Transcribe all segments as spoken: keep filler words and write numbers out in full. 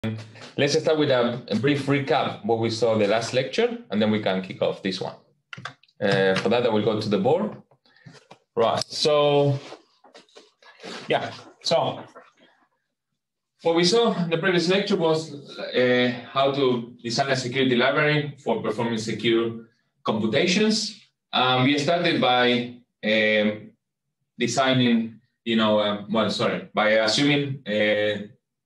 Let's start with a, a brief recap what we saw in the last lecture, and then we can kick off this one. Uh, for that, I will go to the board. Right, so, yeah, so what we saw in the previous lecture was uh, how to design a security library for performing secure computations. Um, we started by um, designing, you know, uh, well, sorry, by assuming uh,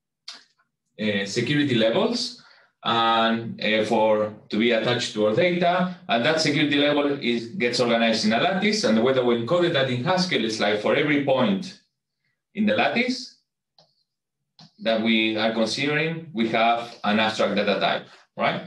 uh, security levels and uh, for to be attached to our data, and that security level is gets organized in a lattice. And the way that we encoded that in Haskell is like for every point in the lattice that we are considering, we have an abstract data type, right?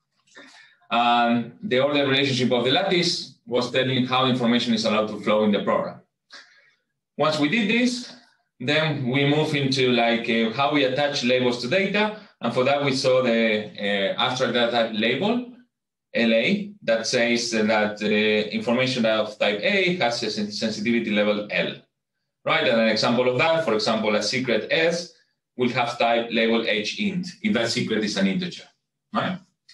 And the order relationship of the lattice was telling how information is allowed to flow in the program. Once we did this, then we move into like uh, how we attach labels to data. And for that, we saw the uh, abstract data type label, L A, that says that uh, information of type A has a sensitivity level L, right? And an example of that, for example, a secret S will have type label H int, if that secret is an integer, right?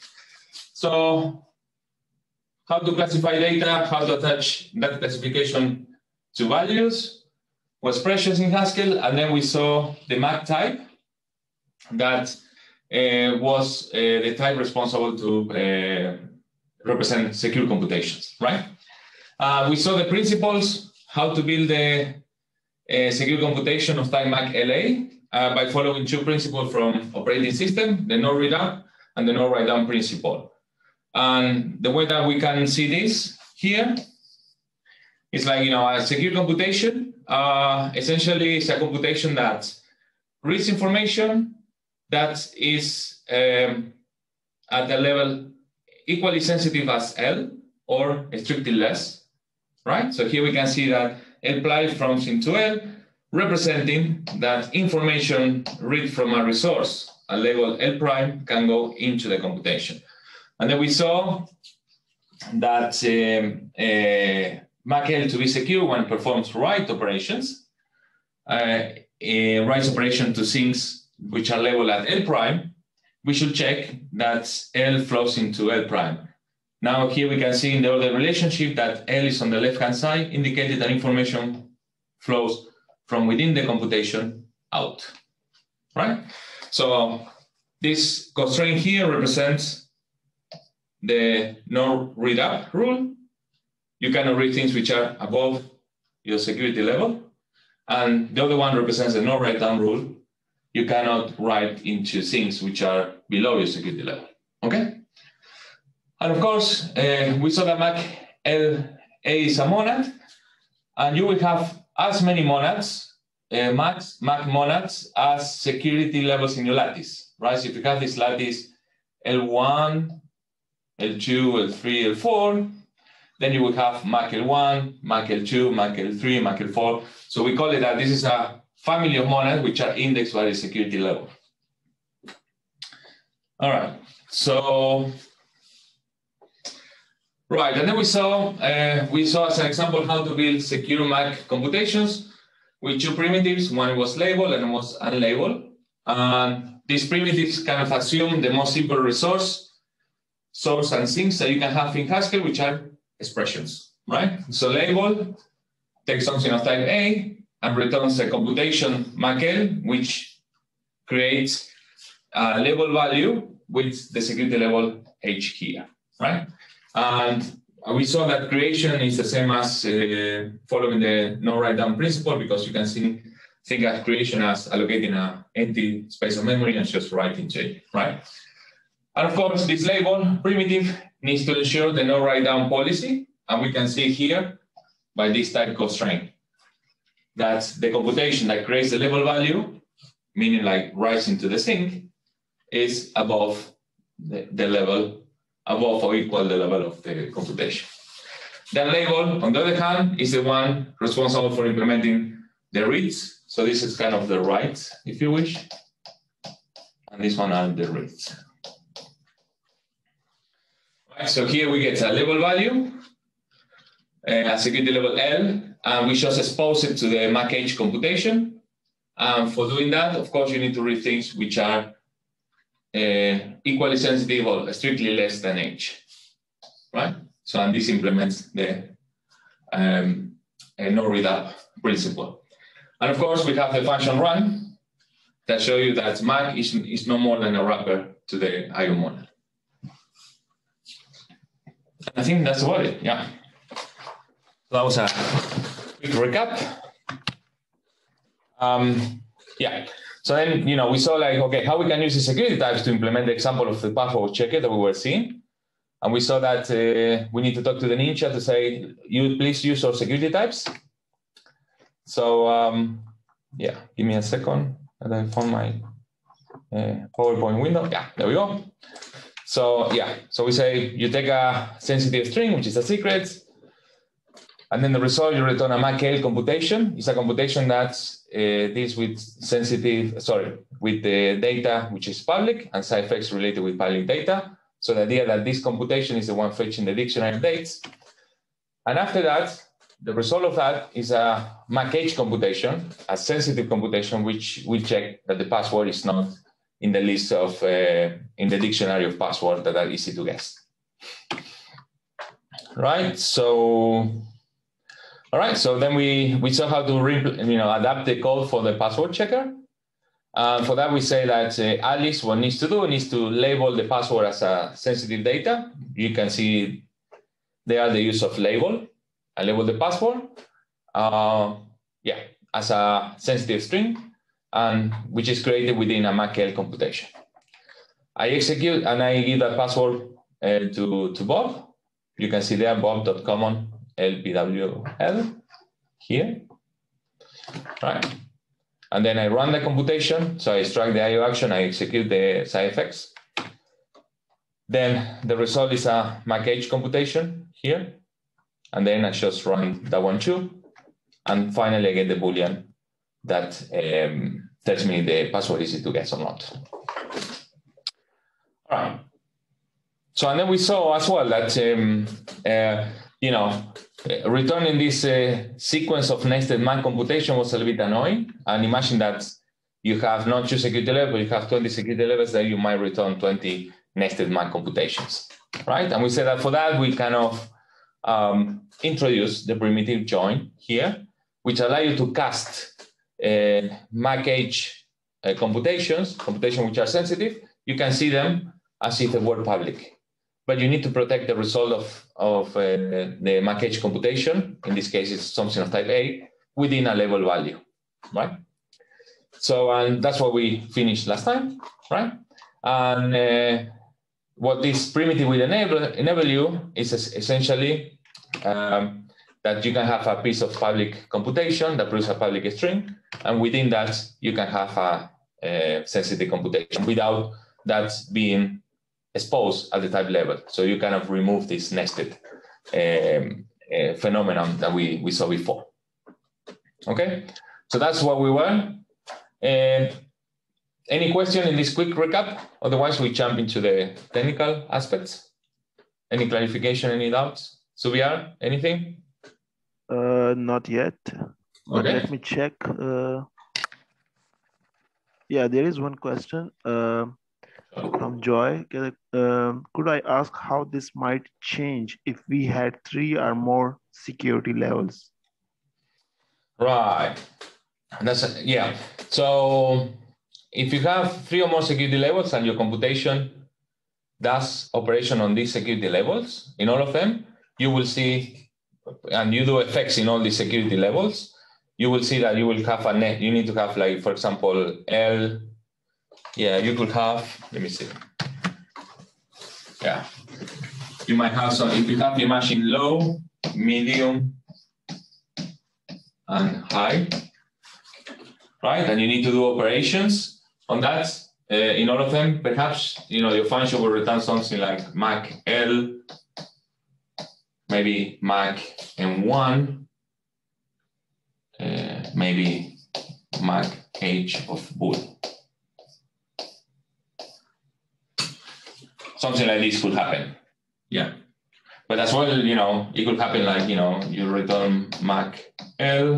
So how to classify data, how to attach that classification to values was precious in Haskell. And then we saw the map type that uh, was uh, the type responsible to uh, represent secure computations, right? Uh, we saw the principles, how to build a, a secure computation of type Mac L A uh, by following two principles from operating system, the no read up and the no write down principle. And the way that we can see this here is like, you know, a secure computation uh, essentially is a computation that reads information that is um, at a level equally sensitive as L or strictly less, right? So here we can see that L prime flows into L, representing that information read from a resource, a label L prime, can go into the computation. And then we saw that um, uh, Mac L to be secure when it performs write operations, uh, a write operation to things which are labeled at L prime, we should check that L flows into L prime. Now here we can see in the order relationship that L is on the left-hand side, indicated that information flows from within the computation out, right? So this constraint here represents the no read up rule. You cannot read things which are above your security level. And the other one represents the no write down rule. You cannot write into things which are below your security level, okay? And of course, uh, we saw that Mac L A is a monad, and you will have as many monads, uh, max, Mac monads, as security levels in your lattice, right? So if you have this lattice L one, L two, L three, L four, then you will have Mac L one, Mac L two, Mac L three, Mac L four. So we call it that this is a family of monads which are indexed by the security level. All right, so, right, and then we saw, uh, we saw as an example how to build secure Mac computations with two primitives. One was labeled and one was unlabeled. And these primitives kind of assume the most simple resource, source and things that you can have in Haskell, which are expressions, right? So label takes something of type A and returns a computation Mac L, which creates a label value with the security level H here, right? And we saw that creation is the same as uh, following the no write down principle, because you can think, think of creation as allocating an empty space of memory and just writing to it, right? And of course, this label primitive needs to ensure the no write down policy. And we can see here by this type constraint that the computation that creates the label value, meaning like writes into the sink, is above the, the level, above or equal the level of the computation. The label, on the other hand, is the one responsible for implementing the reads. So this is kind of the writes, if you wish. And this one are the reads. Right, so here we get a label value, a security level L, and we just expose it to the Mac H computation. And for doing that, of course, you need to read things which are uh, equally sensitive or strictly less than H, right? So, and this implements the um, uh, no read up principle. And of course, we have the function run that show you that Mac is, is no more than a wrapper to the I O model. I think that's about it, yeah. So that was a quick recap. Um, yeah, so then, you know, we saw like, okay, how we can use the security types to implement the example of the password checker that we were seeing. And we saw that uh, we need to talk to the Ninja to say, you please use our security types. So um, yeah, give me a second. And I found my uh, PowerPoint window. Yeah, there we go. So yeah, so we say you take a sensitive string, which is a secret, and then the result you return a M A C L computation. It's a computation that uh, deals with sensitive, sorry, with the data which is public and side effects related with public data. So the idea that this computation is the one fetching the dictionary of dates. And after that, the result of that is a M A C H computation, a sensitive computation, which will check that the password is not in the list of, uh, in the dictionary of passwords that are easy to guess. Right, so, all right, so then we, we saw how to you know, adapt the code for the password checker. Uh, for that, we say that uh, Alice, what needs to do, needs to label the password as a sensitive data. You can see there the use of label. I label the password, uh, yeah, as a sensitive string, and which is created within a M A C L computation. I execute and I give that password uh, to, to Bob. You can see there bob.common L P W L here, right? And then I run the computation. So I extract the I O action, I execute the side effects. Then the result is a M A C H computation here. And then I just run that one too. And finally I get the Boolean that um, tells me the password is easy to guess or not. All right. So, and then we saw as well that, um, uh, you know, returning this uh, sequence of nested M A C computation was a little bit annoying. And imagine that you have not two security levels, but you have twenty security levels, then you might return twenty nested M A C computations, right? And we said that for that, we kind of um, introduce the primitive join here, which allow you to cast uh, M A C H uh, computations, computations which are sensitive. You can see them as if they were public. But you need to protect the result of, of uh, the M A C H computation. In this case, it's something of type A within a label value, right? So, and that's what we finished last time, right? And uh, what this primitive will enable, enable you is essentially um, that you can have a piece of public computation that produces a public string. And within that, you can have a, a sensitive computation without that being exposed at the type level. So you kind of remove this nested um, uh, phenomenon that we, we saw before. Okay, so that's what we were. Uh, any question in this quick recap? Otherwise, we jump into the technical aspects. Any clarification, any doubts? Subiar, anything? Uh, not yet. But okay. Let me check. Uh, yeah, there is one question. Uh, From Joy, um, could I ask how this might change if we had three or more security levels? Right. That's a, yeah. So if you have three or more security levels and your computation does operation on these security levels, in all of them, you will see, and you do effects in all these security levels, you will see that you will have a net. You need to have, like, for example, L. Yeah, you could have, let me see. Yeah, you might have some, if you have the machine low, medium, and high, right? And you need to do operations on that. Uh, in all of them, perhaps, you know, your function will return something like M A C L, maybe M A C M one, uh, maybe M A C H of bool. Something like this could happen, yeah. But as well, you know, it could happen like, you know, you return M A C L,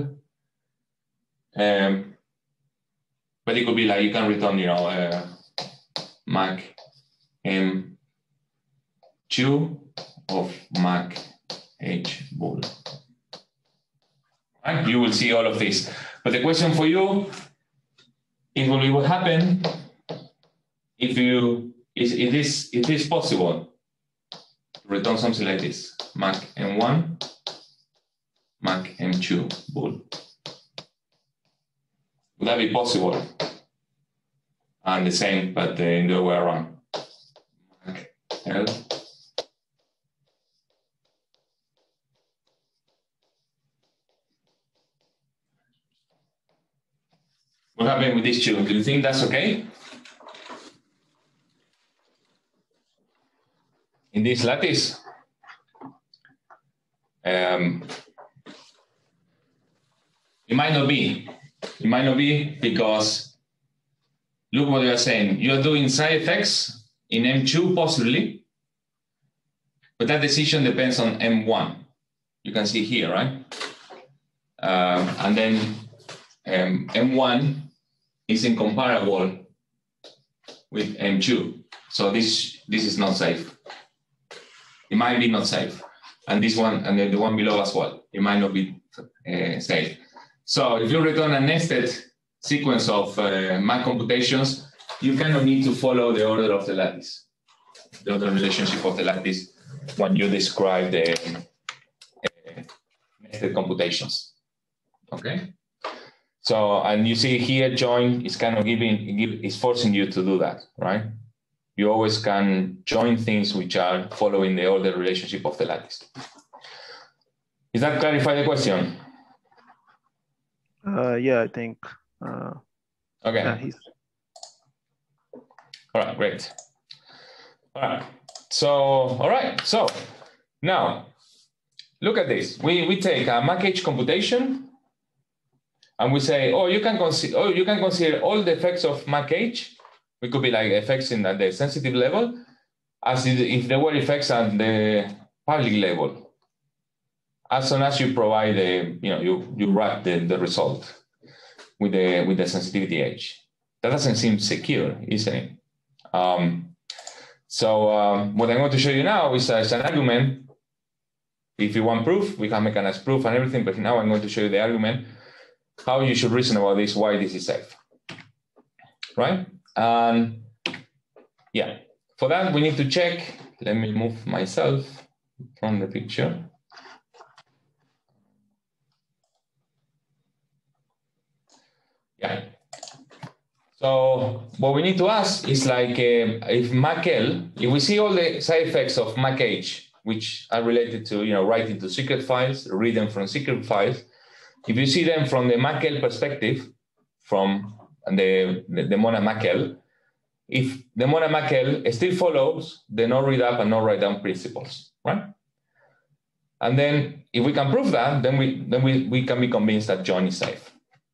um, but it could be like you can return, you know, uh, Mac M two of Mac H bool. Right? You will see all of this. But the question for you is what will happen if you is it is it is possible to return something like this: Mac M one, Mac M two bool. Would that be possible? And the same, but in the other way around. Mac L. What happened with these two? Do you think that's okay? In this lattice? Um, it might not be. It might not be because look what you are saying. You are doing side effects in M two possibly, but that decision depends on M one. You can see here, right? Um, and then um, M one is incomparable with M two. So this, this is not safe. It might be not safe. And this one, and then the one below as well, it might not be uh, safe. So if you return a nested sequence of uh, Mac computations, you kind of need to follow the order of the lattice, the order relationship of the lattice when you describe the uh, nested computations, okay? So, and you see here, join is kind of giving, is forcing you to do that, right? You always can join things which are following the order relationship of the lattice. Does that clarify the question? Uh, yeah, I think. Uh, okay. Yeah, he's... All right, great. All right. So, all right. So now look at this. We we take a Mac H computation. And we say, oh, you can consider, oh, you can consider all the effects of Mac H. We could be like effects in at the sensitive level, as if there were effects at the public level. As soon as you provide the, you know, you you wrap the, the result with the with the sensitivity H. That doesn't seem secure, isn't it? Um, so um, what I'm going to show you now is, uh, is an argument. If you want proof, we can make a nice proof and everything. But now I'm going to show you the argument, how you should reason about this, why this is safe, right? And yeah, for that, we need to check. Let me move myself from the picture. Yeah. So what we need to ask is like, uh, if Mac L, if we see all the side effects of Mac H, which are related to, you know, writing to secret files, reading from secret files, if you see them from the Mac L perspective, from the, the, the monad Mac L, if the monad Mac L still follows the no read up and no write down principles, right? And then if we can prove that, then we then we, we can be convinced that join is safe.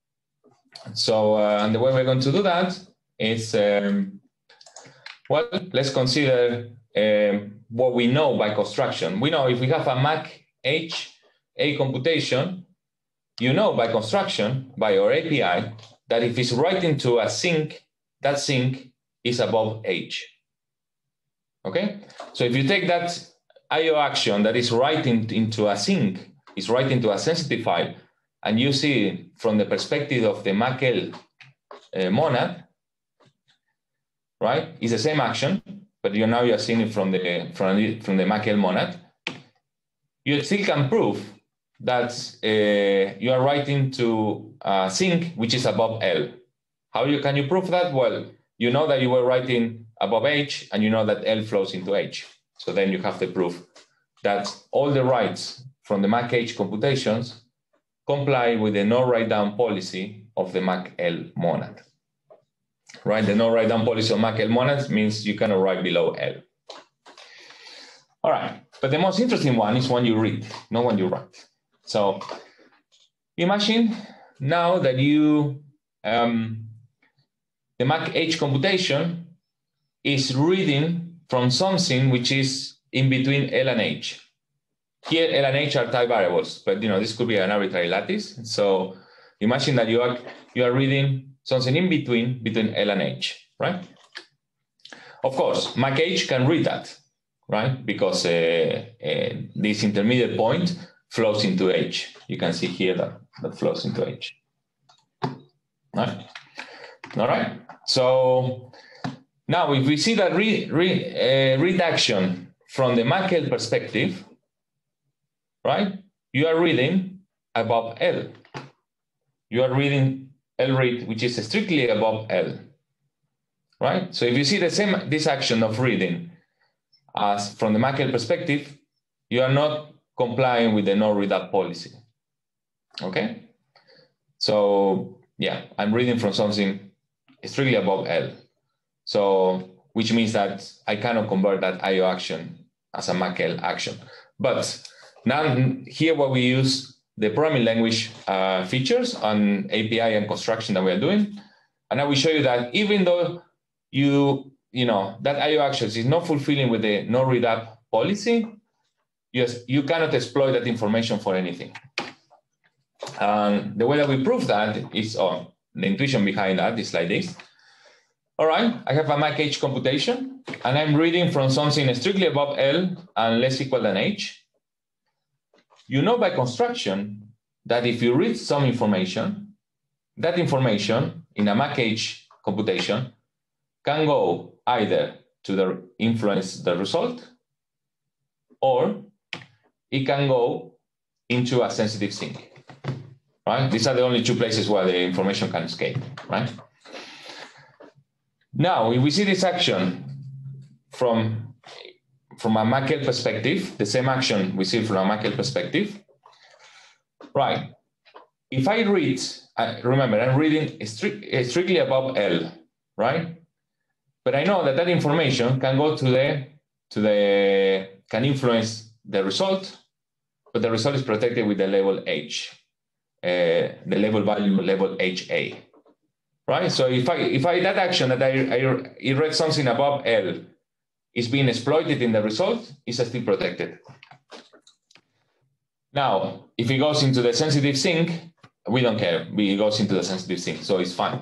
So uh, and the way we're going to do that is, um, well, let's consider um, what we know by construction. We know if we have a Mac H A computation, you know by construction, by our A P I, that if it's writing to a sink, that sink is above H. Okay? So if you take that I O action that is writing into a sink, is writing to a sensitive file, and you see it from the perspective of the Mac L uh, monad, right? It's the same action, but you now you're seeing it from the from the, from the Mac L monad. You still can prove that uh, you are writing to a sink which is above L. How you can you prove that? Well, you know that you were writing above H, and you know that L flows into H. So then you have the proof that all the writes from the Mac H computations comply with the no write down policy of the Mac L monad. Right? The no write down policy of Mac L monad means you cannot write below L. All right, but the most interesting one is when you read, not when you write. So imagine now that you, um, the Mac H computation is reading from something which is in between L and H. Here, L and H are type variables, but you know this could be an arbitrary lattice. So imagine that you are you are reading something in between between L and H, right? Of course, Mac H can read that, right? Because uh, uh, this intermediate point flows into H. You can see here that, that flows into H. Right? All right. So now if we see that re, re, uh, reduction from the Mac L perspective, right? You are reading above L. You are reading L read, which is strictly above L, right? So if you see the same, this action of reading as from the Mac L perspective, you are not complying with the no read up policy, okay? So yeah, I'm reading from something strictly above L. So, which means that I cannot convert that I O action as a Mac L action. But now here what we use the programming language uh, features on A P I and construction that we are doing. And I will show you that even though you, you know, that I O actions is not fulfilling with the no read up policy, yes, you cannot exploit that information for anything. And the way that we prove that is, oh, the intuition behind that is like this. All right, I have a Mac H computation, and I'm reading from something strictly above L and less equal than H. You know by construction that if you read some information, that information in a Mac H computation can go either to the influence the result, or it can go into a sensitive sink, right? These are the only two places where the information can escape, right? Now, if we see this action from From a Mac L perspective, the same action we see from a Mac L perspective, right? If I read, I, remember, I'm reading strict, strictly above L, right? But I know that that information can go to the, to the, can influence the result, but the result is protected with the label H, uh, the label value label H A, right? So if I, if I that action that I, I, I read something above L, is being exploited in the result, is still protected. Now, if it goes into the sensitive sink, we don't care. It goes into the sensitive sink, so it's fine.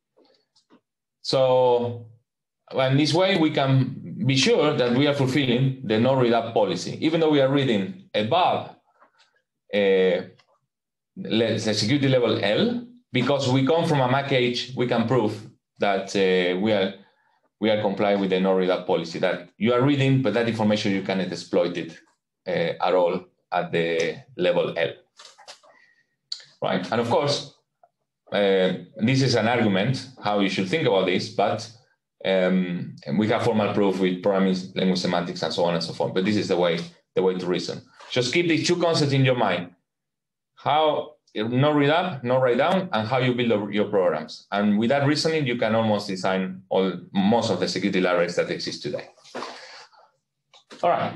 So, in this way, we can be sure that we are fulfilling the no read up policy, even though we are reading above uh, the security level L, because we come from a Mac H, we can prove that uh, we are we are complying with the no read up policy, that you are reading, but that information you cannot exploit it uh, at all at the level L, right? And of course, uh, this is an argument how you should think about this, but um, we have formal proof with programming language semantics and so on and so forth. But this is the way the way to reason. Just keep these two concepts in your mind: how no read up, no write down, and how you build your programs. And with that reasoning, you can almost design all most of the security libraries that exist today. All right.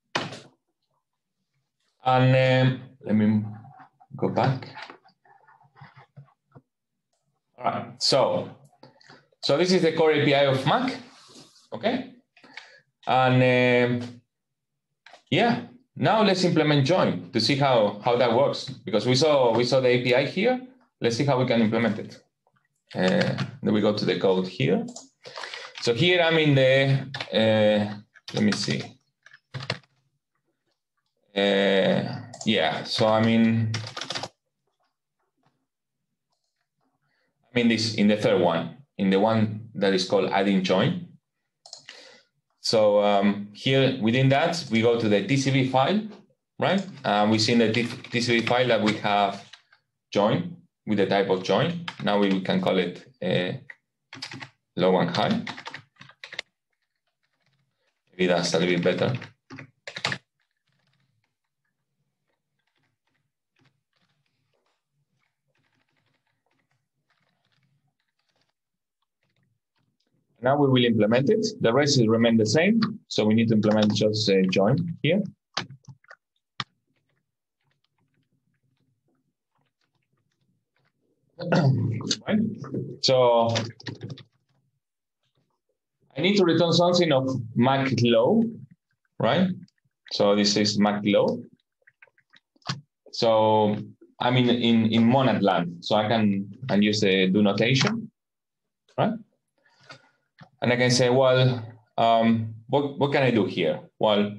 And um, let me go back. All right. So, so this is the core A P I of Mac. Okay. And um, yeah. Now let's implement join to see how, how that works, because we saw we saw the A P I here. Let's see how we can implement it. Uh, then we go to the code here. So here I'm in the, uh, let me see. Uh, yeah, so I'm in, I'm in this, in the third one, in the one that is called adding join. So um, here within that, we go to the T C V file, right? Uh, we see in the T C V file that we have join with the type of join. Now we can call it uh, low and high. Maybe that's a little bit better. Now we will implement it. The rest will remain the same. So we need to implement just uh, join here. Right. So I need to return something of Mac low, right? So this is Mac low. So I'm in, in, in monad land. So I can and use the do notation, right? And I can say, well, um, what, what can I do here? Well,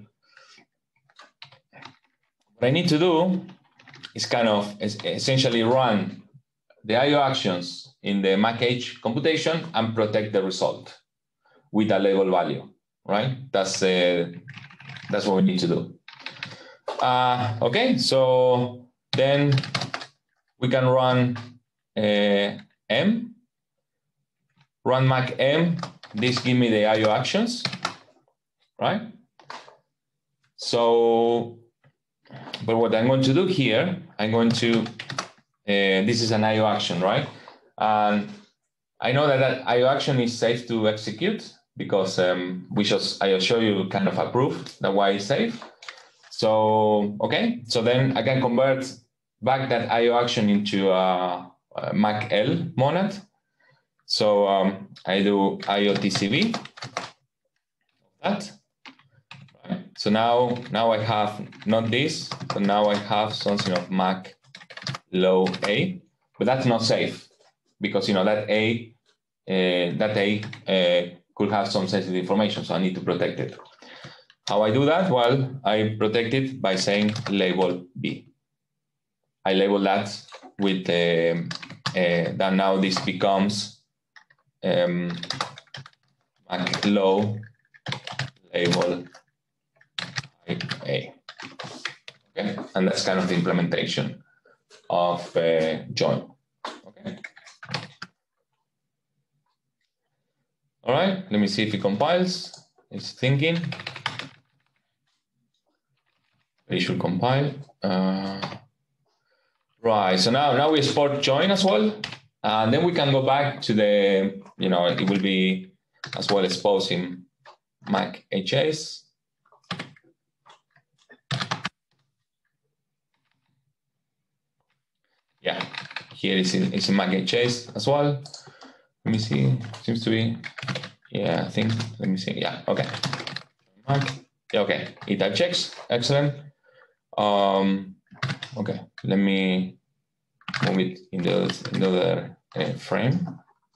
what I need to do is kind of essentially run the I O actions in the MacH computation and protect the result with a label value, right? That's, uh, that's what we need to do. Uh, okay, so then we can run uh, M, run Mac M. This give me the I O actions, right? So, but what I'm going to do here, I'm going to, uh, this is an I O action, right? And I know that that I O action is safe to execute because um, we just, I will show you kind of a proof that why it's safe. So, okay, so then I can convert back that I O action into a, a Mac L monad. So um, I do I O T C V, that. Right. So now, now I have not this, but now I have something of Mac low A, but that's not safe because you know that A, uh, that A uh, could have some sensitive information, so I need to protect it. How I do that? Well, I protect it by saying label B. I label that with um, uh, that now this becomes um, Mac low label A. Okay, and that's kind of the implementation of uh, join. Okay. All right, let me see if it compiles. It's thinking. It should compile. Uh, right, so now, now we export join as well. And then we can go back to the, you know, it will be as well exposed in MacHS. Yeah, here is in, it's in MacHS as well. Let me see, seems to be, yeah, I think, let me see, yeah, okay. Mac, yeah, okay, it type checks, excellent. Um, okay, let me move it in the, in the other uh, frame.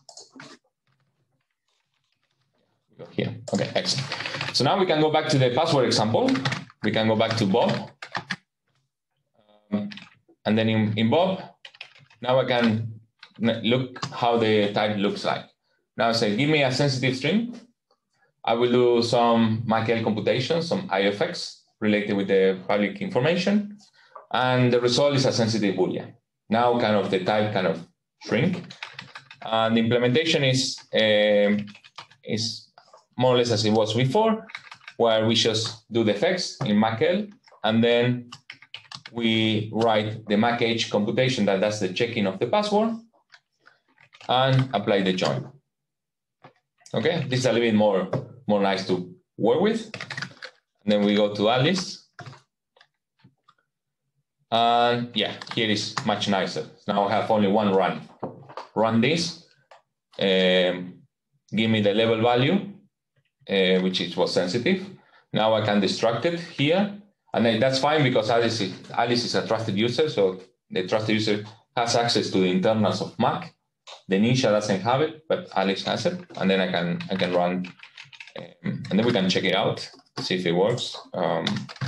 Go here, okay, excellent. So now we can go back to the password example. We can go back to Bob. Um, and then in, in Bob, now I can look how the type looks like. Now I say, give me a sensitive string. I will do some Mac L computation, some I F X related with the public information. And the result is a sensitive Boolean. Now kind of the type kind of shrink. And the implementation is, um, is more or less as it was before, where we just do the effects in Mac L, and then we write the MacH computation that does the checking of the password, and apply the join. Okay, this is a little bit more, more nice to work with. And then we go to Alice. And yeah, here is much nicer. Now I have only one run. Run this, um, give me the level value, uh, which is was sensitive. Now I can destruct it here. And then that's fine because Alice is, Alice is a trusted user. So the trusted user has access to the internals of Mac. The Ninja doesn't have it, but Alice has it. And then I can, I can run, um, and then we can check it out, see if it works. Um,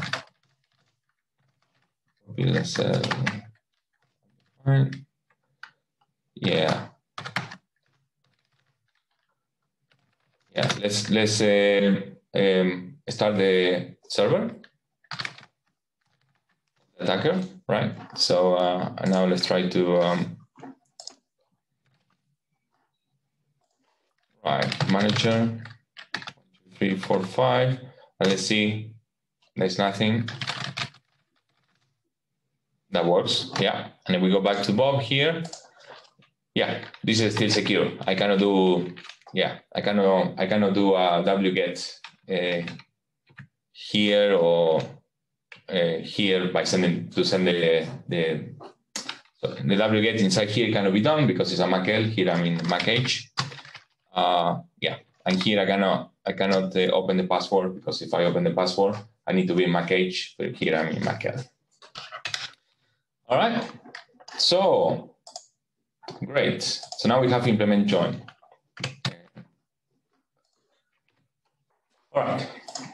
let's, uh, yeah. Yeah, let's, let's uh, um, start the server. Attacker, right? So uh, now let's try to, um, right, manager, one, two, three, four, five, and let's see, there's nothing. That works, yeah. And then we go back to Bob here. Yeah, this is still secure. I cannot do, yeah, I cannot, I cannot do a wget uh, here or uh, here by sending to send the the so the wget inside here cannot be done because it's a Mac L. Here I'm in MacH. Uh, yeah, and here I cannot I cannot uh, open the password because if I open the password, I need to be in MacH. But here I'm in Mac L. All right, so great. So now we have implement join. All right.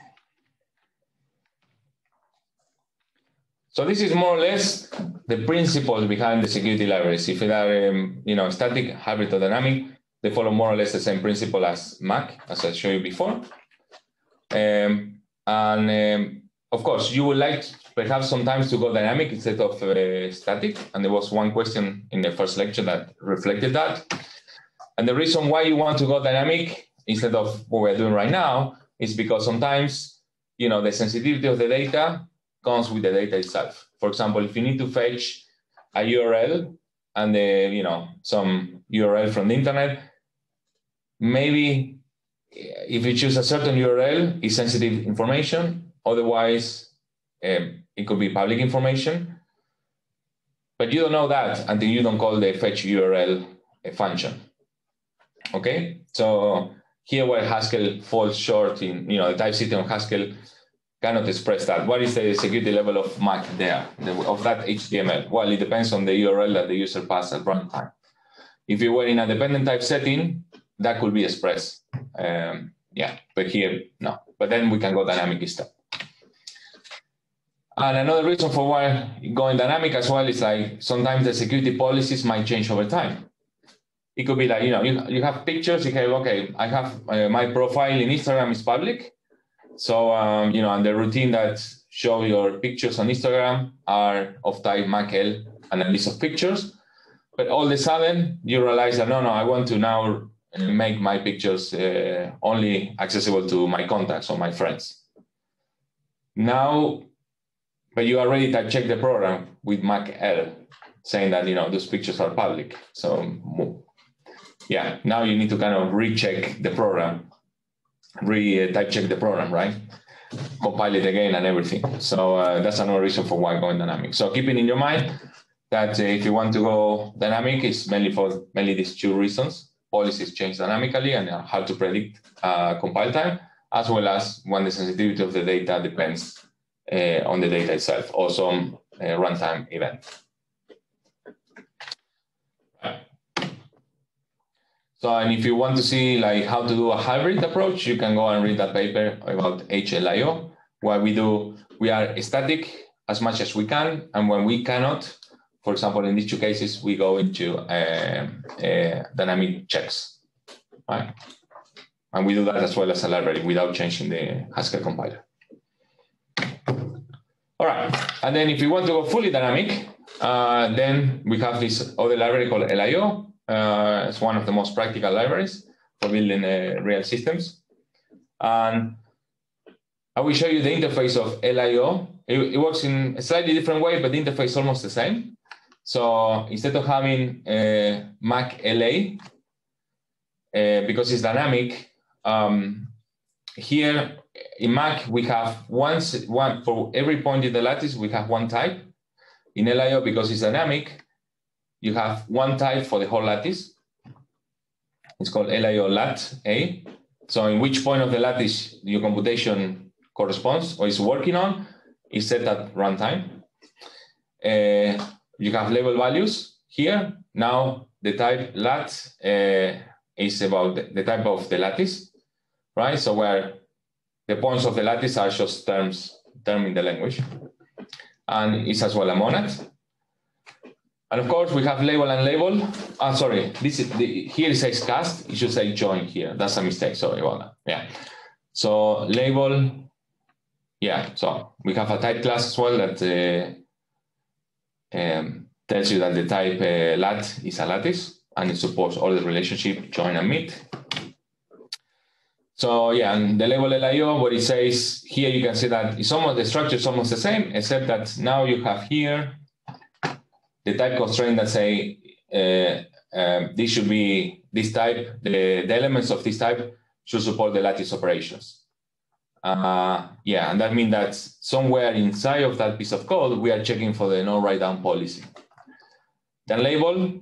So this is more or less the principles behind the security libraries. If they are, um, you know, static, hybrid, or dynamic, they follow more or less the same principle as Mac, as I showed you before. Um, and um, of course, you would like perhaps sometimes to go dynamic instead of uh, static. And there was one question in the first lecture that reflected that. And the reason why you want to go dynamic instead of what we're doing right now is because sometimes, you know, the sensitivity of the data comes with the data itself. For example, if you need to fetch a U R L and the, you know, some U R L from the internet, maybe if you choose a certain U R L, it's sensitive information. Otherwise, um, it could be public information. But you don't know that until you don't call the fetch U R L a function. Okay, so here where Haskell falls short in, you know, the type system of Haskell cannot express that. What is the security level of Mac there, the, of that H T M L? Well, it depends on the U R L that the user passed at runtime. If you were in a dependent type setting, that could be expressed. Um, yeah, but here, no. But then we can go dynamic instead. And another reason for why going dynamic as well is like sometimes the security policies might change over time. It could be like, you know, you, you have pictures, you have, okay, I have uh, my profile in Instagram is public. So, um, you know, and the routine that show your pictures on Instagram are of type M A C L and a list of pictures. But all of a sudden, you realize that, no, no, I want to now make my pictures uh, only accessible to my contacts or my friends. Now, but you already type check the program with M A C L saying that, you know, those pictures are public. So, yeah, now you need to kind of recheck the program, re-type check the program, right? Compile it again and everything. So uh, that's another reason for why going dynamic. So keeping in your mind that uh, if you want to go dynamic, it's mainly for mainly these two reasons. Policies change dynamically and are hard to predict uh, compile time, as well as when the sensitivity of the data depends uh, on the data itself, also on uh, runtime event. So, and if you want to see like how to do a hybrid approach, you can go and read that paper about H L I O, where we do, we are static as much as we can. And when we cannot, for example, in these two cases, we go into uh, uh, dynamic checks, right? And we do that as well as a library without changing the Haskell compiler. All right, and then if you want to go fully dynamic, uh, then we have this other library called L I O. Uh, it's one of the most practical libraries for building uh, real systems. And I will show you the interface of L I O. It, it works in a slightly different way, but the interface is almost the same. So instead of having uh, Mac L A, uh, because it's dynamic, um, here in Mac, we have one, one, for every point in the lattice, we have one type. In L I O, because it's dynamic, you have one type for the whole lattice. It's called L I O lat A. So in which point of the lattice your computation corresponds or is working on is set at runtime. Uh, you have label values here. Now the type lat uh, is about the, the type of the lattice, right? So where the points of the lattice are just terms, term in the language. And it's as well a monad. And of course, we have label and label. Ah, sorry, this is the, here it says cast. It should say join here. That's a mistake. Sorry about that. Yeah. So label, yeah. So we have a type class as well that uh, um, tells you that the type uh, lat is a lattice and it supports all the relationship join and meet. So yeah, and the label L I O, what it says here, you can see that it's almost the structure is almost the same, except that now you have here the type constraint that say uh, uh, this should be this type, the, the elements of this type should support the lattice operations. Uh, yeah, and that means that somewhere inside of that piece of code, we are checking for the no write down policy. Then label,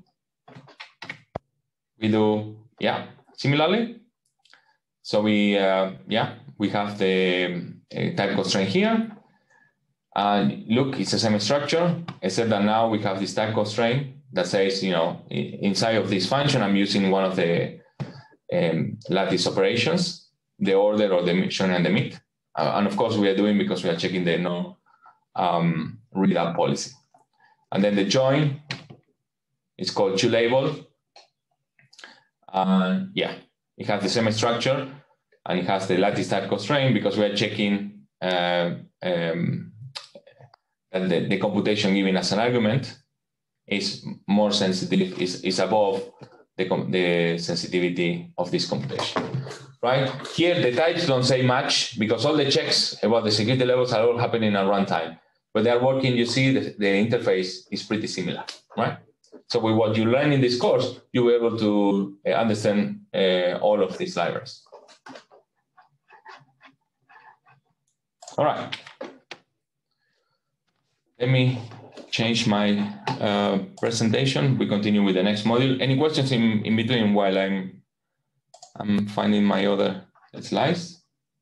we do, yeah, similarly. So we, uh, yeah, we have the uh, type constraint here. And look, it's the same structure, except that now we have this type constraint that says, you know, inside of this function, I'm using one of the um, lattice operations. the order or the shown and the meet. Uh, and of course, we are doing because we are checking the no um, read up policy. And then the join is called toLabel. And yeah, it has the same structure and it has the lattice type constraint because we are checking uh, um, that the, the computation given as an argument is more sensitive, is, is above the, the sensitivity of this computation, right? Here, the types don't say much because all the checks about the security levels are all happening at runtime. But they are working, you see, the, the interface is pretty similar, right? So with what you learn in this course, you will be able to uh, understand uh, all of these libraries. All right. Let me change my uh, presentation. We continue with the next module. Any questions in, in between while I'm, I'm finding my other slides?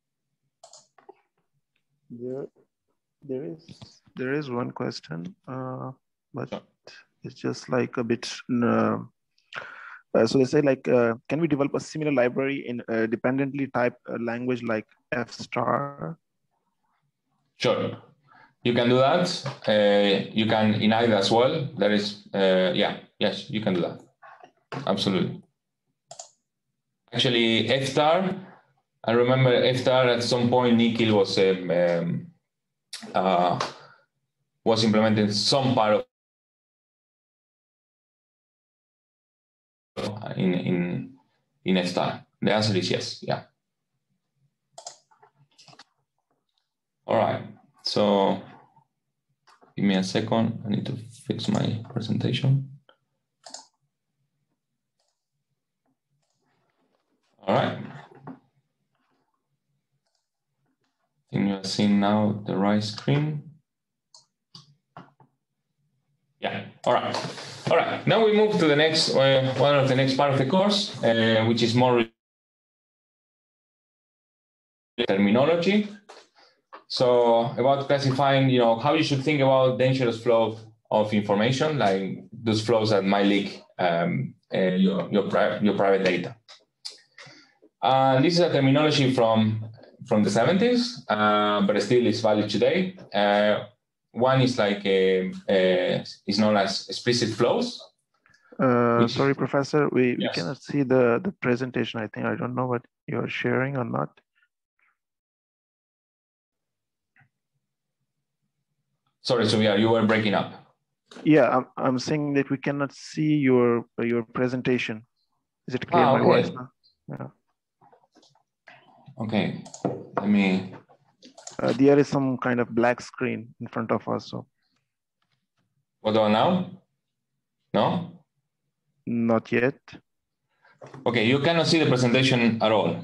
There, there is there is one question, uh, but sure. It's just like a bit. Uh, uh, so they say like, uh, can we develop a similar library in a dependently typed uh, language like F star? Sure. You can do that. Uh, you can in either as well. There is, uh, yeah, yes, you can do that. Absolutely. Actually, F star, I remember F star at some point, Nikhil was um, um, uh, was implementing some part of in in in F star. The answer is yes. Yeah. All right. So give me a second. I need to fix my presentation. All right. I think you are seeing now the right screen. Yeah. All right. All right. Now we move to the next uh, one of the next part of the course, uh, which is more terminology. So about classifying, you know, how you should think about dangerous flow of information, like those flows that might leak um, uh, your your, pri your private data. Uh, this is a terminology from from the seventies, uh, but still is valid today. Uh, one is like a, a, is known as explicit flows. Uh, sorry, is, Professor, we, yes. we cannot see the, the presentation. I think I don't know what you're sharing or not. Sorry, so yeah, you were breaking up. Yeah, I'm, I'm saying that we cannot see your your presentation. Is it clear, ah, okay. My voice now? Yeah. Okay, let me. Uh, there is some kind of black screen in front of us. So. What about now? No? Not yet. Okay, you cannot see the presentation at all.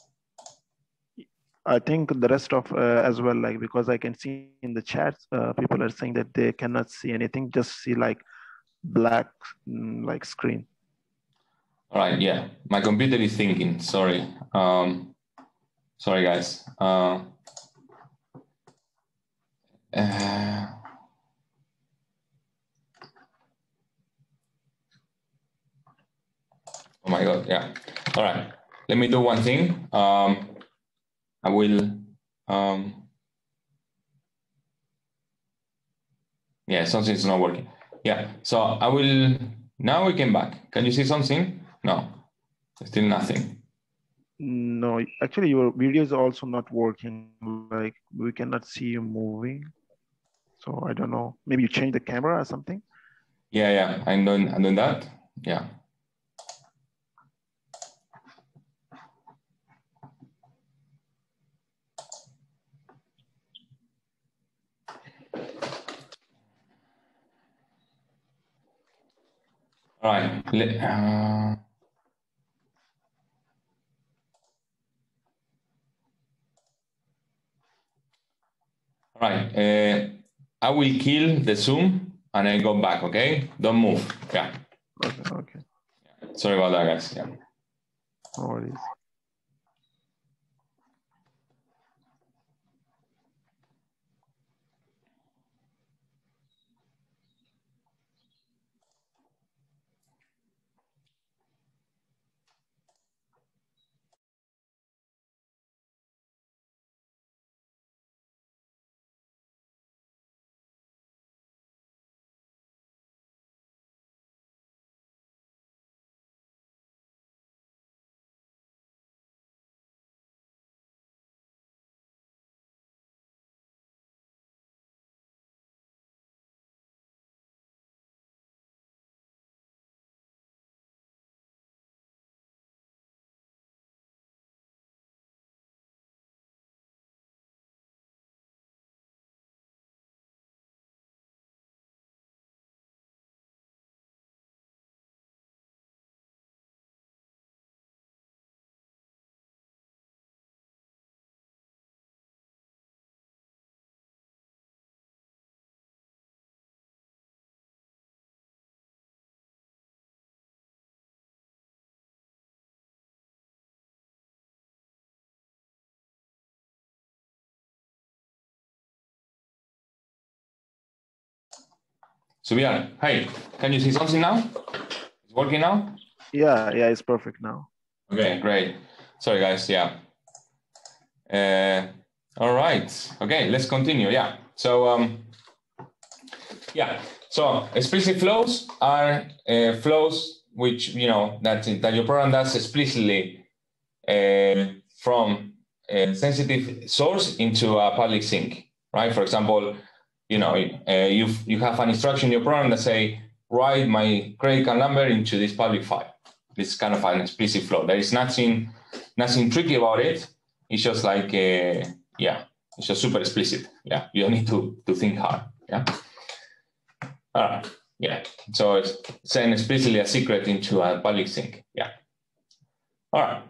I think the rest of uh, as well, like because I can see in the chats, uh, people are saying that they cannot see anything, just see like black mm, like screen. All right, yeah, my computer is thinking. Sorry, um, sorry guys. Uh, uh, oh my God, yeah. All right, let me do one thing. Um, I will. Um, yeah, something's not working. Yeah, so I will. Now we came back. Can you see something? No, still nothing. No, actually, your video is also not working. Like we cannot see you moving. So I don't know. Maybe you change the camera or something. Yeah, yeah, I'm doing. I'm doing that. Yeah. All right. Uh, all right. Uh, I will kill the Zoom and I go back. Okay. Don't move. Yeah. Okay. Okay. Sorry about that, guys. Yeah. No worries. So yeah, hey, can you see something now? It's working now? Yeah, yeah, it's perfect now. Okay, great. Sorry guys, yeah. Uh, all right, okay, let's continue, yeah. So, um, yeah, so explicit flows are uh, flows which, you know, that, that your program does explicitly uh, from a sensitive source into a public sink, right? For example, you know, uh, you you have an instruction in your program that say, write my credit card number into this public file. This is kind of an explicit flow. There is nothing, nothing tricky about it. It's just like, uh, yeah, it's just super explicit. Yeah, you don't need to, to think hard. Yeah. All right. Yeah. So it's send explicitly a secret into a public sink. Yeah. All right.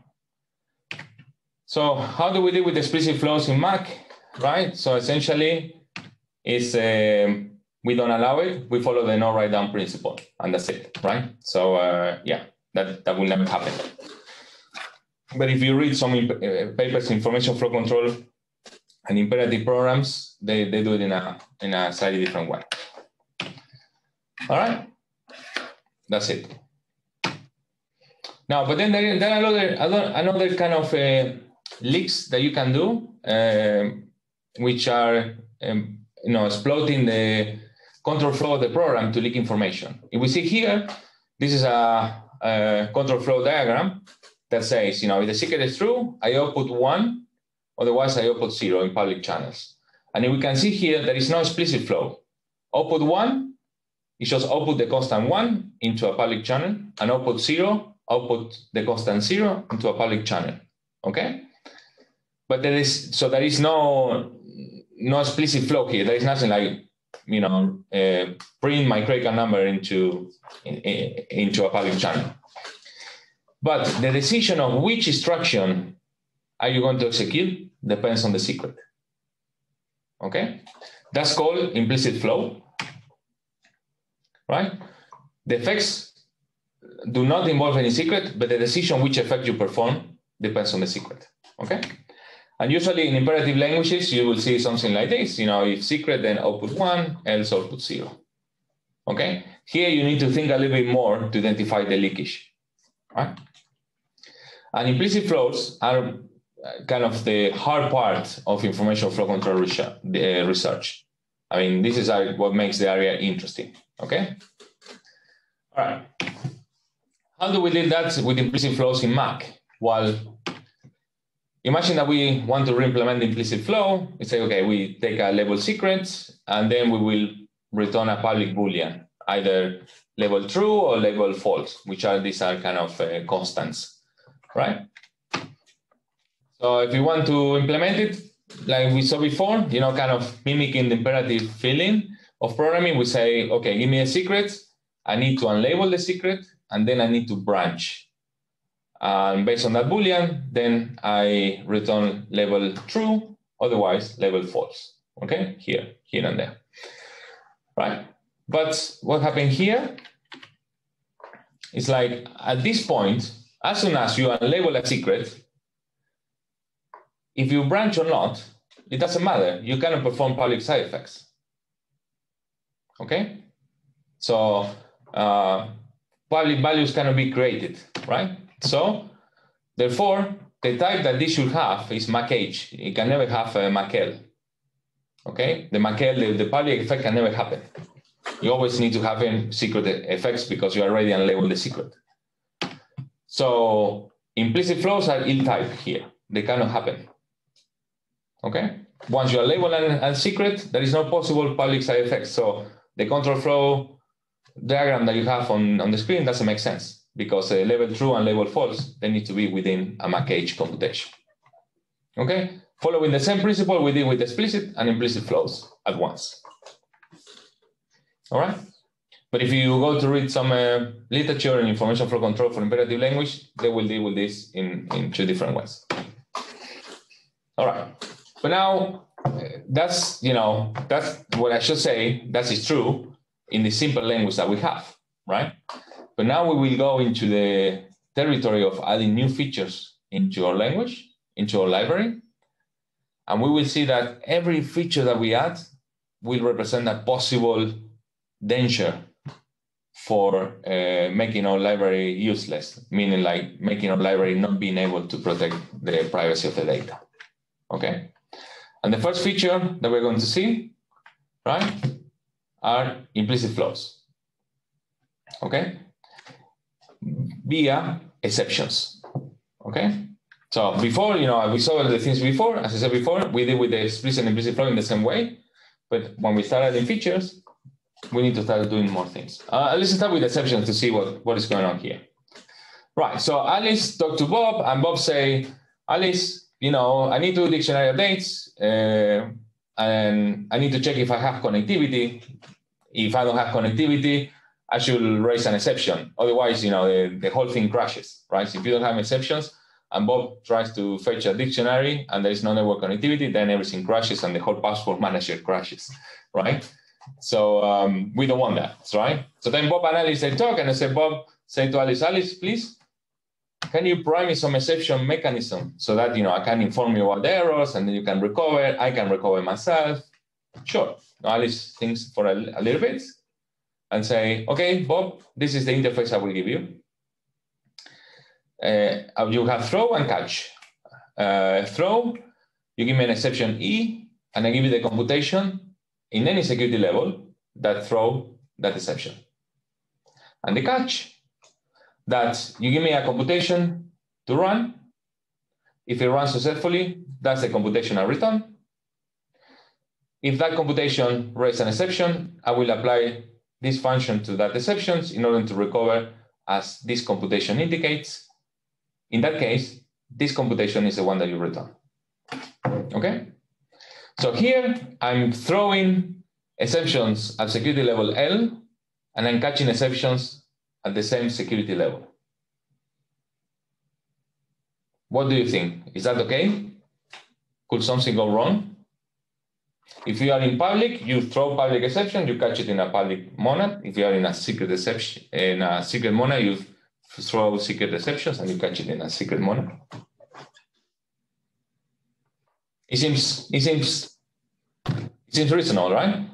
So how do we deal with explicit flows in Mac, right? So essentially, is um, we don't allow it. We follow the no write down principle, and that's it, right? So uh, yeah, that, that will never happen. But if you read some uh, papers, information flow control and imperative programs, they, they do it in a, in a slightly different way. All right, that's it. Now, but then there, there are another, another kind of uh, leaks that you can do, uh, which are um, you know, exploiting the control flow of the program to leak information. If we see here, this is a, a control flow diagram that says, you know, if the secret is true, I output one, otherwise I output zero in public channels. And if we can see here, there is no explicit flow. Output one, it just output the constant one into a public channel, and output zero, output the constant zero into a public channel, okay? But there is, so there is no, no explicit flow here. There is nothing like, you know, uh, print my credit card number into, in, in, into a public channel. But the decision of which instruction are you going to execute depends on the secret. Okay? That's called implicit flow, right? The effects do not involve any secret, but the decision which effect you perform depends on the secret. Okay? And usually in imperative languages, you will see something like this. You know, if secret, then output one, else output zero. Okay? Here you need to think a little bit more to identify the leakage. Right? And implicit flows are kind of the hard part of information flow control research. I mean, this is what makes the area interesting. Okay? All right. How do we do that with implicit flows in Mac? Well, imagine that we want to re-implement the implicit flow. We say, okay, we take a label secret, and then we will return a public Boolean, either label true or label false, which are these are kind of uh, constants, right? So if you want to implement it, like we saw before, you know, kind of mimicking the imperative feeling of programming, we say, okay, give me a secret. I need to unlabel the secret, and then I need to branch. And based on that Boolean, then I return label true, otherwise label false. Okay, here, here and there, right? But what happened here is like at this point, as soon as you unlabel a secret, if you branch or not, it doesn't matter. You cannot perform public side effects. Okay, so uh, public values cannot be created, right? So, therefore, the type that this should have is MacH. It can never have a MacL. Okay, the MacL, the, the public effect can never happen. You always need to have secret effects because you already unlabeled the secret. So, implicit flows are ill-type here. They cannot happen. Okay, once you label a, a secret, there is no possible public side effects. So, the control flow diagram that you have on, on the screen doesn't make sense, because uh, label true and label false, they need to be within a MacH computation. Okay, following the same principle we did with explicit and implicit flows at once. All right, but if you go to read some uh, literature in information flow control for imperative language, they will deal with this in, in two different ways. All right, but now that's, you know, that's what I should say, that is true in the simple language that we have, right? But now we will go into the territory of adding new features into our language, into our library. And we will see that every feature that we add will represent a possible danger for uh, making our library useless, meaning like making our library not being able to protect the privacy of the data, okay? And the first feature that we're going to see, right, are implicit flows, okay? Via exceptions, okay? So before, you know, we saw the things before, as I said before, we did with the explicit and implicit flow in the same way, but when we start adding features, we need to start doing more things. Uh, let's start with exceptions to see what, what is going on here. Right, so Alice talked to Bob, and Bob say, Alice, you know, I need to do dictionary updates, uh, and I need to check if I have connectivity. If I don't have connectivity, I should raise an exception. Otherwise, you know, the, the whole thing crashes, right? So if you don't have exceptions, and Bob tries to fetch a dictionary, and there is no network connectivity, then everything crashes, and the whole password manager crashes, right? So um, we don't want that, right? So then Bob and Alice, they talk, and I said, Bob, say to Alice, Alice, please, can you provide me some exception mechanism so that, you know, I can inform you about the errors, and then you can recover, I can recover myself. Sure. Alice thinks for a, a little bit and say, okay, Bob, this is the interface I will give you. Uh, you have throw and catch. Uh, throw, you give me an exception E, and I give you the computation in any security level that throw that exception. And the catch, that you give me a computation to run. If it runs successfully, that's the computation I return. If that computation raises an exception, I will apply this function to that exceptions in order to recover as this computation indicates. In that case, this computation is the one that you return. Okay? So here, I'm throwing exceptions at security level L, and I'm catching exceptions at the same security level. What do you think? Is that okay? Could something go wrong? If you are in public, you throw public exception, you catch it in a public monad. If you are in a secret exception, in a secret monad, you throw secret exceptions and you catch it in a secret monad. It seems, it seems, it seems reasonable, right?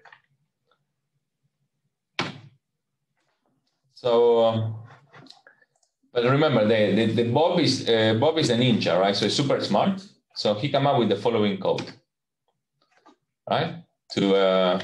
So, um, but remember, the, the, the Bob is uh, Bob is a ninja, right? So he's super smart. So he came up with the following code, right? To uh,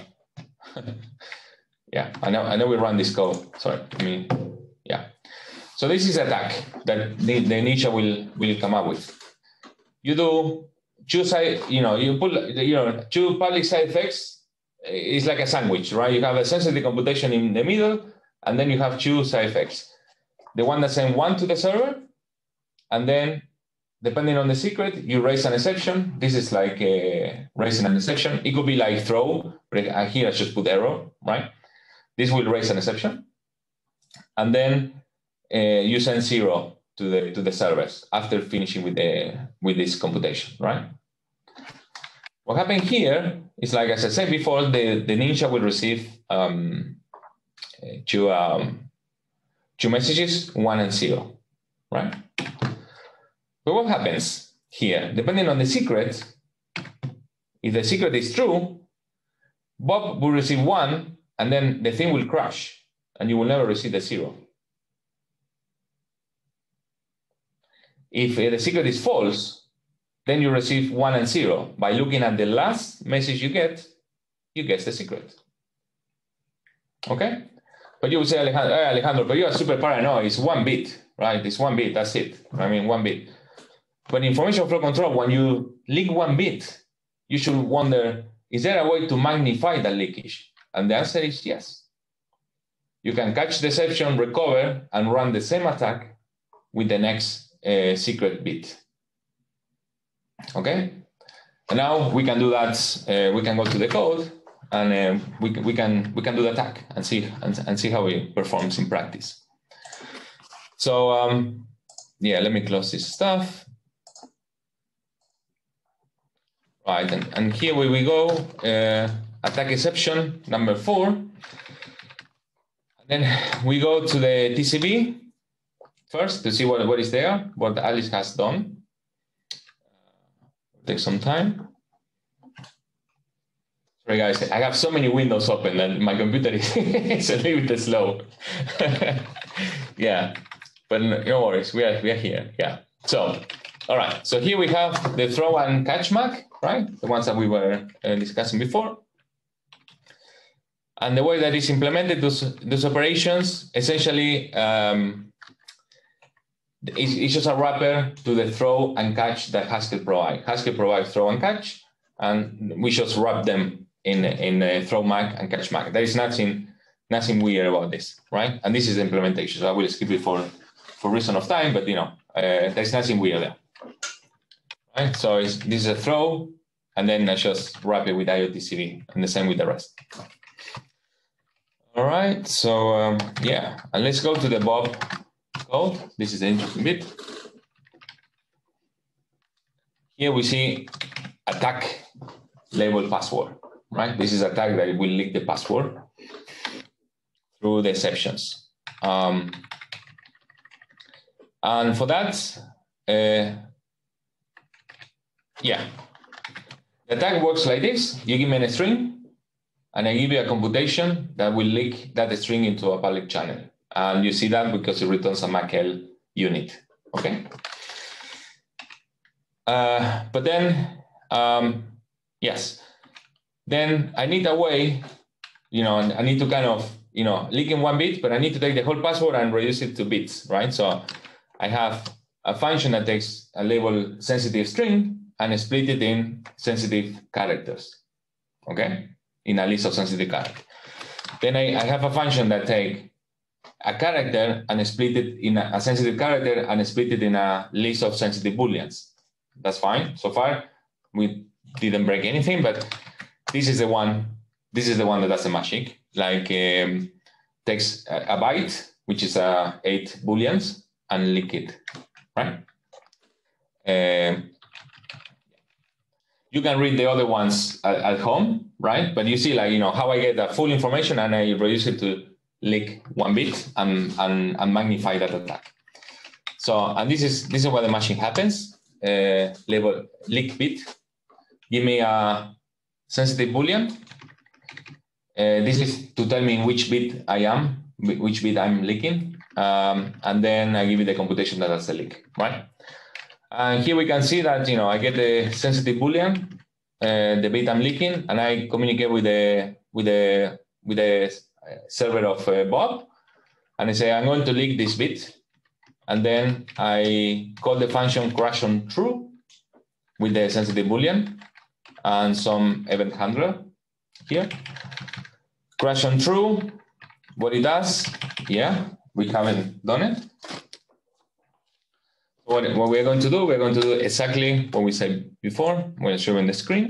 yeah, I know I know we run this code. Sorry, I mean, yeah. So this is attack that the, the ninja will will come up with. You do two side, you know, you put you know two public side effects. It's like a sandwich, right? You have a sensitive computation in the middle, and then you have two side effects. The one that sends one to the server, and then depending on the secret, you raise an exception. This is like uh, raising an exception. It could be like throw, but here I just put error, right? This will raise an exception. And then uh, you send zero to the to the servers after finishing with the with this computation, right? What happened here is, like as I said before, the, the ninja will receive um, two um, two messages, one and zero, right? But what happens here? Depending on the secret, if the secret is true, Bob will receive one, and then the thing will crash, and you will never receive the zero. If the secret is false, then you receive one and zero. By looking at the last message you get, you guess the secret. Okay? But you will say, Alejandro, hey, Alejandro, but you are super paranoid. It's one bit, right? It's one bit, that's it. I mean, one bit. But information flow control, when you leak one bit, you should wonder, is there a way to magnify that leakage? And the answer is yes. You can catch the exception, recover, and run the same attack with the next uh, secret bit. Okay? And now we can do that. Uh, we can go to the code, and uh, we, we can we can do the attack and see and, and see how it performs in practice. So um, yeah, let me close this stuff. Right, and, and here we, we go, uh, attack exception number four. And then we go to the T C B first to see what, what is there, what Alice has done. Uh, take some time. Sorry guys, I have so many windows open and my computer is, is a little bit slow. Yeah, but no worries, we are, we are here, yeah. So, all right, so here we have the throw and catch mag, right? The ones that we were uh, discussing before. And the way that is implemented, those, those operations, essentially, um, it's, it's just a wrapper to the throw and catch that Haskell provides. Haskell provides throw and catch, and we just wrap them in in the throw mag and catch mag. There is nothing nothing weird about this, right? And this is the implementation. So I will skip it for for reason of time, but you know, uh, there's nothing weird there, right? So it's, this is a throw, and then I just wrap it with I O T C V, and the same with the rest. All right. So um, yeah, and let's go to the Bob code. This is the interesting bit. Here we see attack label password. Right, this is a tag that will leak the password through the exceptions. Um, and for that, uh, yeah, the tag works like this. You give me a string, and I give you a computation that will leak that string into a public channel. And you see that because it returns a M A C L unit, okay? Uh, but then, um, yes. Then I need a way, you know, I need to kind of, you know, leak in one bit, but I need to take the whole password and reduce it to bits, right? So I have a function that takes a label sensitive string and split it in sensitive characters, okay? In a list of sensitive characters. Then I, I have a function that takes a character and split it in a, a sensitive character and split it in a list of sensitive booleans. That's fine. So far, we didn't break anything, but this is the one. This is the one that does the magic. Like um, takes a, a byte, which is uh, eight booleans, and leak it, right? Um, you can read the other ones at, at home, right? But you see, like you know, how I get the full information and I reduce it to leak one bit and and, and magnify that attack. So, and this is this is where the matching happens. Uh, label leak bit. Give me a sensitive boolean. Uh, this is to tell me in which bit I am, which bit I'm leaking, um, and then I give you the computation that that's the leak, right? And here we can see that you know I get the sensitive boolean, uh, the bit I'm leaking, and I communicate with the with the with the server of uh, Bob, and I say I'm going to leak this bit, and then I call the function crash on true with the sensitive boolean and some event handler here. Crash on true, what it does, yeah, we haven't done it. What, what we're going to do, we're going to do exactly what we said before. We're showing the screen.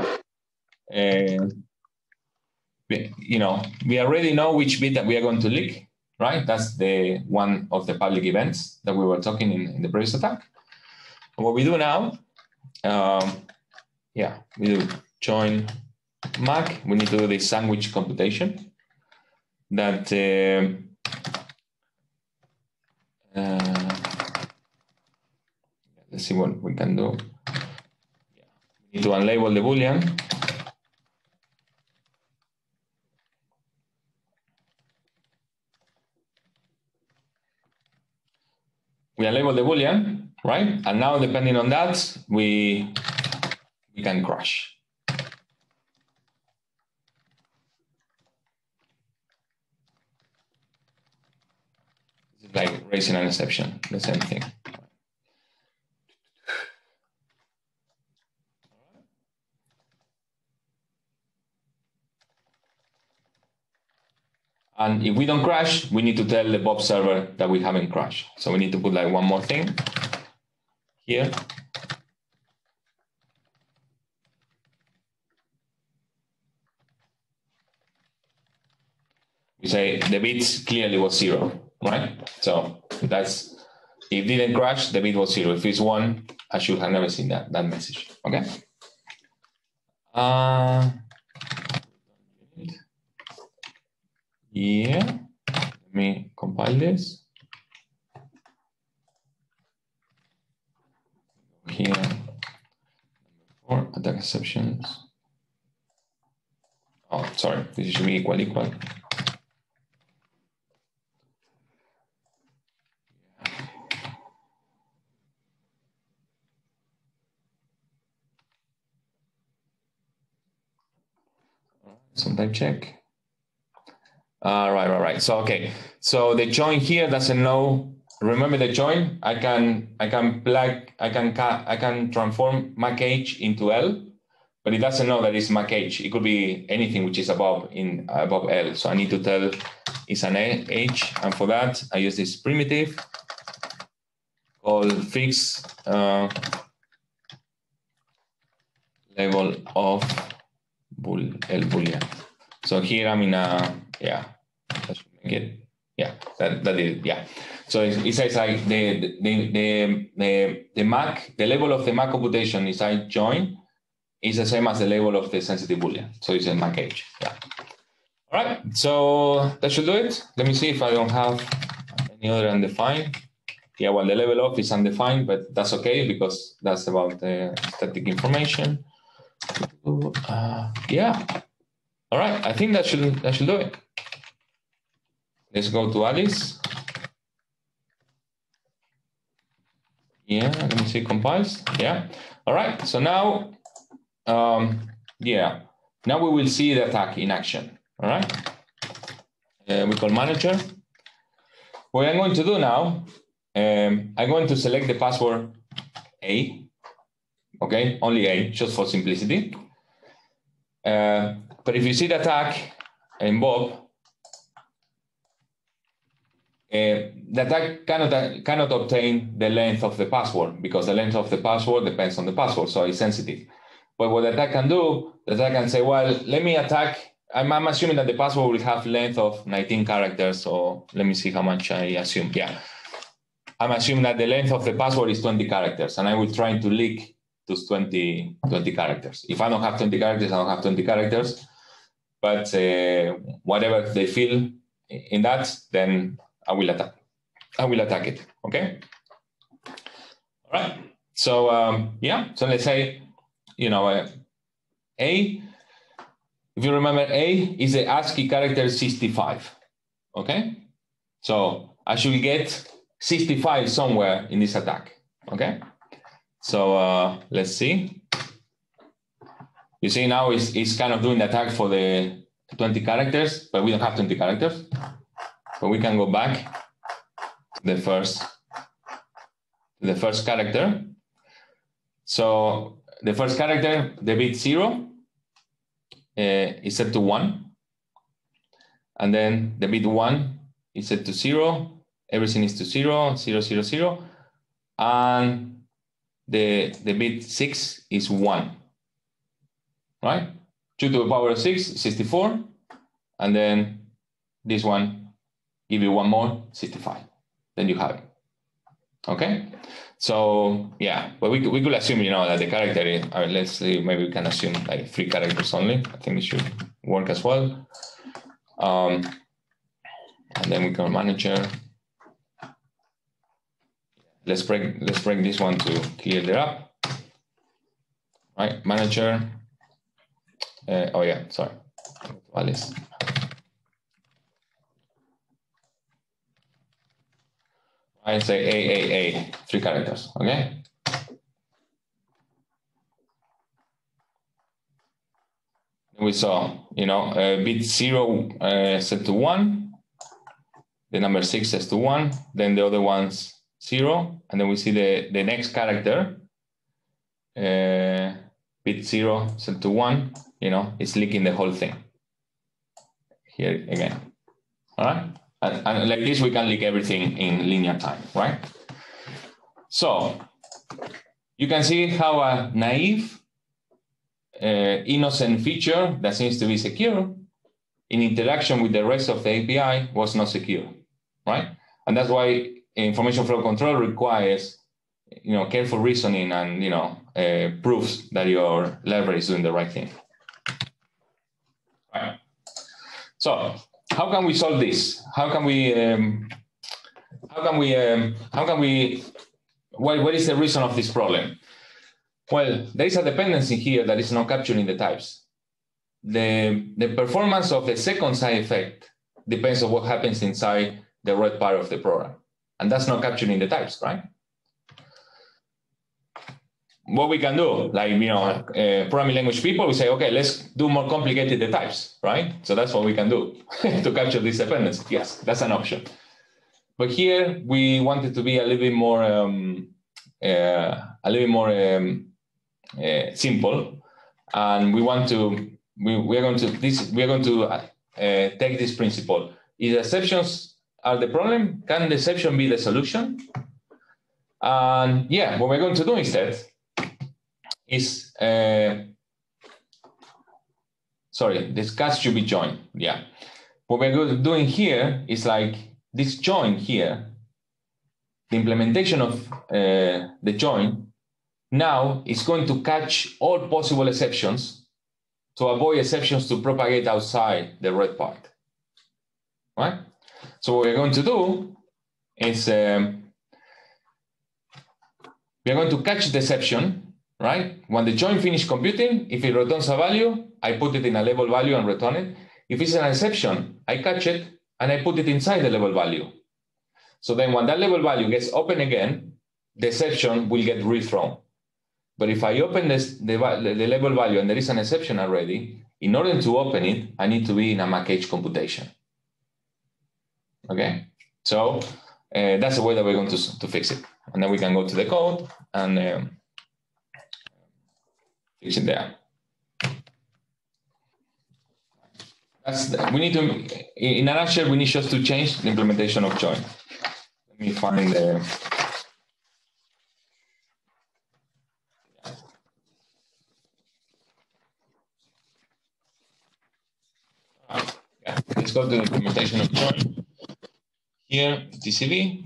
And, we, you know, we already know which bit that we are going to leak, right? That's the one of the public events that we were talking in, in the previous attack. And what we do now, um, yeah, we do join Mac. We need to do the sandwich computation that uh, uh, let's see what we can do. Yeah. We need to unlabel the boolean. We unlabel the boolean, right? And now, depending on that, we we can crash. It's like raising an exception, the same thing. And if we don't crash, we need to tell the Bob server that we haven't crashed. So we need to put like one more thing here. We say the bit clearly was zero, right? So that's, if it didn't crash, the bit was zero. If it's one, I should have never seen that, that message, okay? Uh, yeah, let me compile this. Here, four attack exceptions. Oh, sorry, this should be equal, equal. Some type check. Uh, right, right, right. So okay, so the join here doesn't know. Remember the join? I can I can plug I can I can transform Mac H into L, but it doesn't know that it's Mac H. It could be anything which is above in above L. So I need to tell it's an H, and for that I use this primitive called fix uh, level of bool L boolean. So here I'm in a yeah. That should make it. Yeah, that that is yeah. So it, it says like the the the the the Mac the level of the Mac computation is I join is the same as the level of the sensitive boolean. So it's a Mac H. Yeah. All right. So that should do it. Let me see if I don't have any other undefined. Yeah. Well, the level of is undefined, but that's okay because that's about the static information. Uh, yeah. All right. I think that should that should do it. Let's go to Alice. Yeah, let me see, compiles. Yeah. All right. So now, um, yeah, now we will see the attack in action. All right. Uh, we call manager. What I'm going to do now, um, I'm going to select the password A. Okay, only A, just for simplicity. Uh, but if you see the attack in Bob, Uh, the attack cannot, uh, cannot obtain the length of the password because the length of the password depends on the password, so it's sensitive. But what the attack can do, the attack can say, well, let me attack. I'm, I'm assuming that the password will have length of nineteen characters, so let me see how much I assume. Yeah, I'm assuming that the length of the password is twenty characters, and I will try to leak those twenty, twenty characters. If I don't have twenty characters, I don't have twenty characters. But uh, whatever they feel in that, then I will attack. I will attack it. Okay. All right. So um, yeah. So let's say, you know, uh, A. If you remember, A is the ASCII character sixty-five. Okay. So I should get sixty-five somewhere in this attack. Okay. So uh, let's see. You see now it's it's kind of doing the attack for the twenty characters, but we don't have twenty characters. So we can go back to the first, the first character. So the first character, the bit zero, uh, is set to one. And then the bit one is set to zero. Everything is to zero, zero, zero, zero. And the, the bit six is one, right? two to the power of six, sixty-four. And then this one, give you one more, sixty-five. Then you have it. Okay? So, yeah, but we, we could assume, you know, that the character is, uh, let's see, maybe we can assume like three characters only. I think it should work as well. Um, and then we can manager. Let's break, let's break this one to clear it up. Right, manager. Uh, oh, yeah, sorry. Alice. I say A, A, A, three characters, okay? We saw, you know, uh, bit zero uh, set to one, the number six sets to one, then the other one's zero, and then we see the, the next character, uh, bit zero set to one, you know, it's leaking the whole thing. Here again, all right? And, and like this, we can leak everything in linear time, right? So you can see how a naive, uh, innocent feature that seems to be secure in interaction with the rest of the A P I was not secure, right? And that's why information flow control requires, you know, careful reasoning and, you know, uh, proofs that your library is doing the right thing. Right. So how can we solve this? How can we, um, how can we, um, how can we, what, what is the reason of this problem? Well, there is a dependency here that is not capturing the types. the, the performance of the second side effect depends on what happens inside the red part of the program. And that's not capturing the types, right? What we can do, like, you know, uh, programming language people, we say, okay, let's do more complicated the types, right? So that's what we can do to capture this dependency. Yes, that's an option. But here we wanted to be a little bit more, um, uh, a little bit more um, uh, simple, and we want to, we, we are going to this, we are going to uh, take this principle. If the exceptions are the problem, can the exception be the solution? And yeah, what we're going to do instead is, uh, sorry, this catch should be joined. Yeah. What we're doing here is like this join here, the implementation of uh, the join now is going to catch all possible exceptions to avoid exceptions to propagate outside the red part, right? So what we're going to do is um, we're going to catch the exception, right? When the join finish computing, if it returns a value, I put it in a label value and return it. If it's an exception, I catch it and I put it inside the label value. So then when that label value gets open again, the exception will get rethrown. But if I open this, the, the label value and there is an exception already, in order to open it, I need to be in a MacH computation. Okay, so uh, that's the way that we're going to, to fix it. And then we can go to the code and um, fix it there. That's the, we need to, in a nutshell, we need just to change the implementation of join. Let me find the, yeah, let's go to the implementation of join. Here, T C V.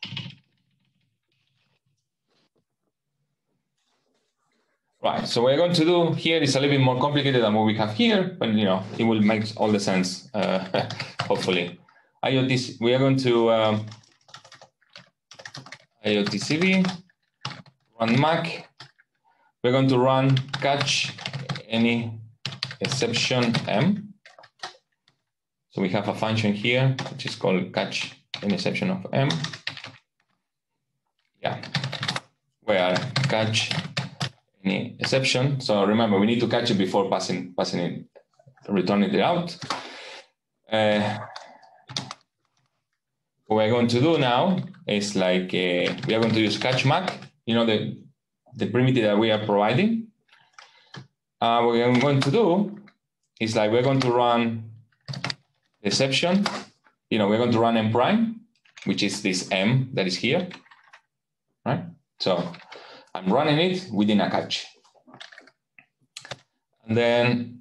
Right, so what we're going to do here is a little bit more complicated than what we have here, but you know, it will make all the sense, uh, hopefully. I O T, we are going to um, I O T C V, run Mac. We're going to run catch any exception M. So we have a function here, which is called catch any exception of M. Yeah, where catch any exception. So remember, we need to catch it before passing, passing it, returning it out. Uh, what we're going to do now is like, uh, we are going to use catch Mac, you know, the, the primitive that we are providing. Uh, what we're going to do is like, we're going to run exception, you know, we're going to run M prime, which is this M that is here, right? So I'm running it within a catch. And then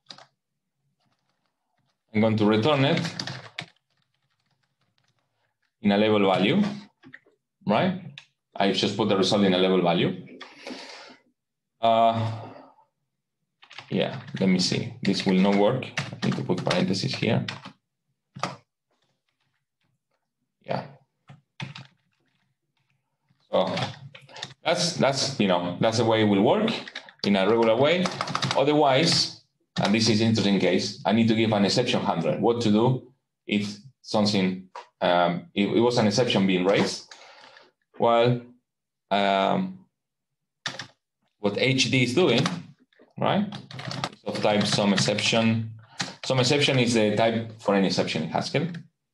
I'm going to return it in a label value, right? I just put the result in a label value. Uh, yeah, let me see. This will not work. I need to put parentheses here. Yeah. So that's, that's, you know, that's the way it will work in a regular way. Otherwise, and this is an interesting case, I need to give an exception handler. What to do if something, um, if it was an exception being raised? Well, um, what H D is doing, right? Of type some exception. Some exception is the type for any exception in Haskell.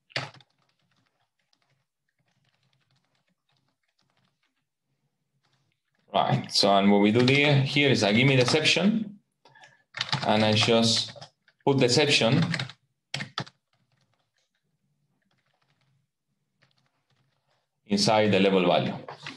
Right, so and what we do there, here is I give me the exception, and I just put the exception inside the label value.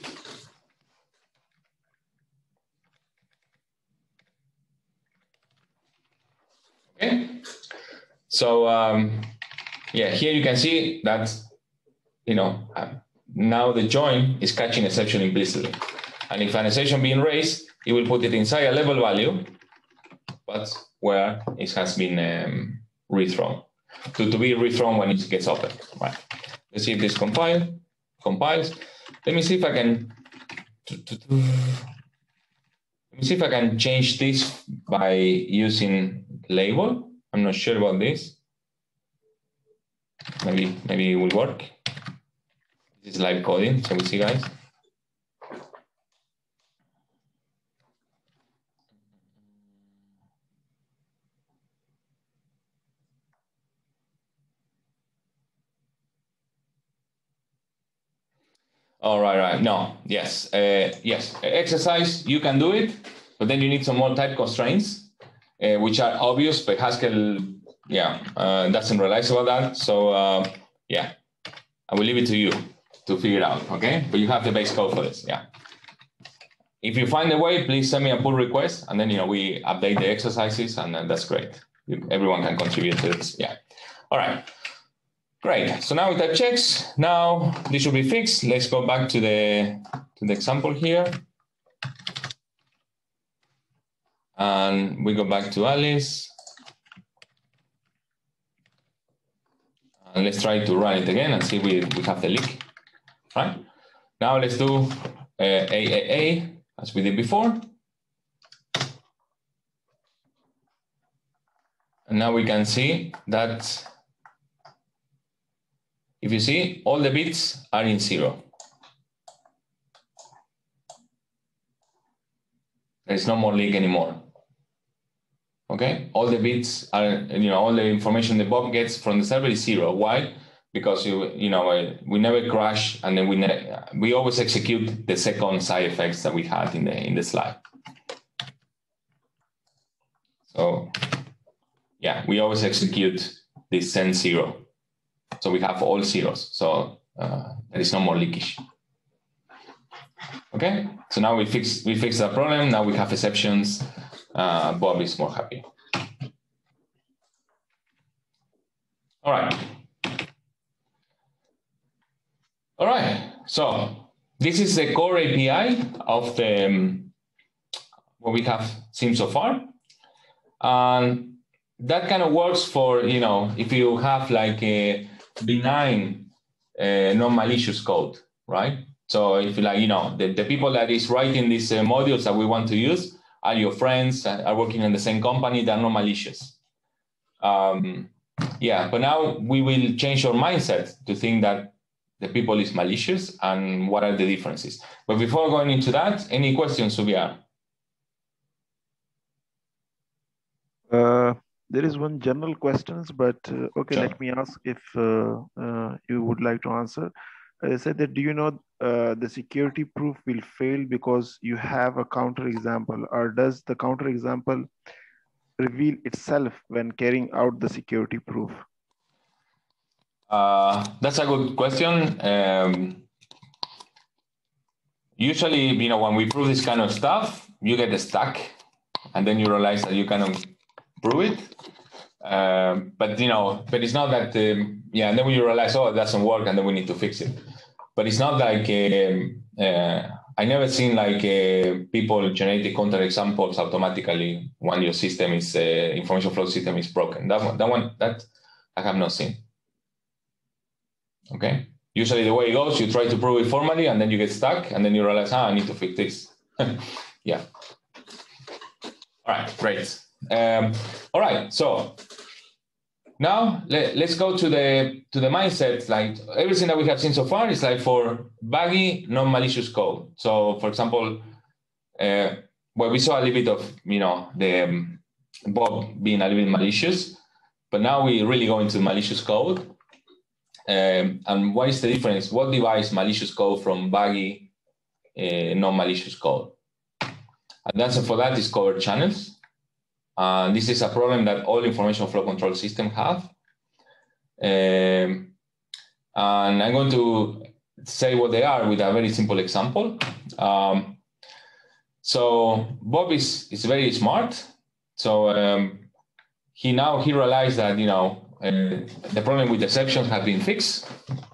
Okay, so um, yeah, here you can see that, you know, now the join is catching exception implicitly. And if an exception being raised, it will put it inside a label value, but where it has been um, rethrown, to, to be rethrown when it gets open. Right. Let's see if this compile, compiles. Let me see if I can, let me see if I can change this by using label. I'm not sure about this. Maybe, maybe it will work. This is live coding, so we see, guys. All right, right. No, yes, uh, yes. Exercise, you can do it, but then you need some more type constraints, uh, which are obvious, but Haskell, yeah, uh, doesn't realize about that. So, uh, yeah, I will leave it to you to figure it out, okay? But you have the base code for this, yeah. If you find a way, please send me a pull request, and then, you know, we update the exercises, and uh, that's great. Everyone can contribute to this, yeah. All right. Great. So now we type checks. Now this should be fixed. Let's go back to the to the example here, and we go back to Alice, and let's try to run it again and see if we we have the leak. Right. Now let's do uh, A A A as we did before, and now we can see that. If you see, all the bits are in zero. There is no more leak anymore. Okay, all the bits are, you know, all the information the Bob gets from the server is zero. Why? Because you, you know, we never crash, and then we ne we always execute the second side effects that we had in the in the slide. So, yeah, we always execute this send zero. So we have all zeros. So uh, there is no more leakage. Okay. So now we fix we fix that problem. Now we have exceptions. Uh, Bob is more happy. All right. All right. So this is the core A P I of the um, what we have seen so far, and that kind of works for, you know, if you have like a benign, uh, non-malicious code, right? So if you like, you know, the, the people that is writing these uh, modules that we want to use are your friends, uh, are working in the same company, they're not malicious. Um, yeah, but now we will change our mindset to think that the people is malicious and what are the differences. But before going into that, any questions, Subia? Uh, there is one general questions, but uh, okay, Sure. let me ask if uh, uh, you would like to answer. I said that, do you know uh, the security proof will fail because you have a counter example, or does the counter example reveal itself when carrying out the security proof? Uh, that's a good question. Um, usually, you know, when we prove this kind of stuff, you get stuck, and then you realize that you cannot prove it. Um, but you know, but it's not that. Um, yeah, and then when you realize, oh, it doesn't work, and then we need to fix it. But it's not like um, uh, I never seen like uh, people generate the counter examples automatically when your system is uh, information flow system is broken. That one, that one, that I have not seen. Okay. Usually the way it goes, you try to prove it formally, and then you get stuck, and then you realize, ah, I need to fix this. Yeah. All right, great. Um, all right, so now let, let's go to the to the mindset. Like everything that we have seen so far is like for baggy, non-malicious code. So, for example, uh, well, we saw a little bit of, you know, the um, Bob being a little bit malicious, but now we really go into malicious code. Um, and what is the difference? What divides malicious code from baggy, uh, non-malicious code? And the answer for that is covered channels. Uh, this is a problem that all information flow control systems have. Um, and I'm going to say what they are with a very simple example. Um, so Bob is, is very smart. So um, he now he realized that, you know, uh, the problem with exceptions has been fixed.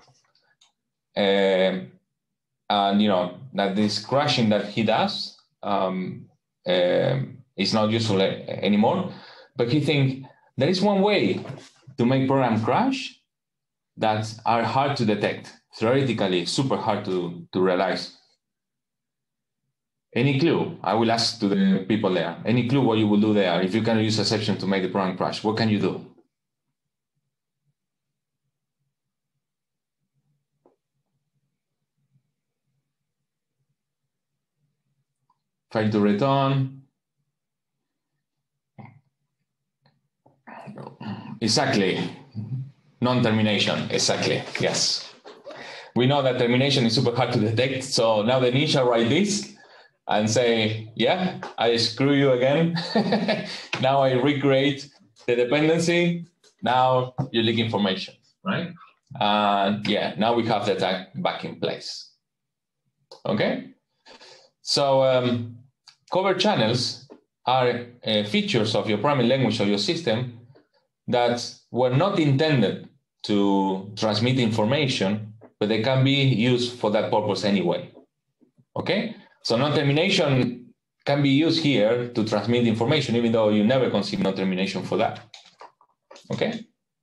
Uh, and, you know, that this crashing that he does um, uh, is not useful anymore. But he thinks there is one way to make program crash that are hard to detect, theoretically super hard to, to realize. Any clue? I will ask to the people there. Any clue what you will do there? If you can use exception to make the program crash, what can you do? Fail to return. Exactly. Non-termination. Exactly. Yes. We know that termination is super hard to detect. So now the ninja write this and say, yeah, I screw you again. Now I recreate the dependency. Now you leak information, right? And yeah, now we have the attack back in place. Okay. So um, covered channels are uh, features of your programming language or your system that were not intended to transmit information, but they can be used for that purpose anyway. Okay? So non-termination can be used here to transmit information, even though you never consider non-termination for that. Okay?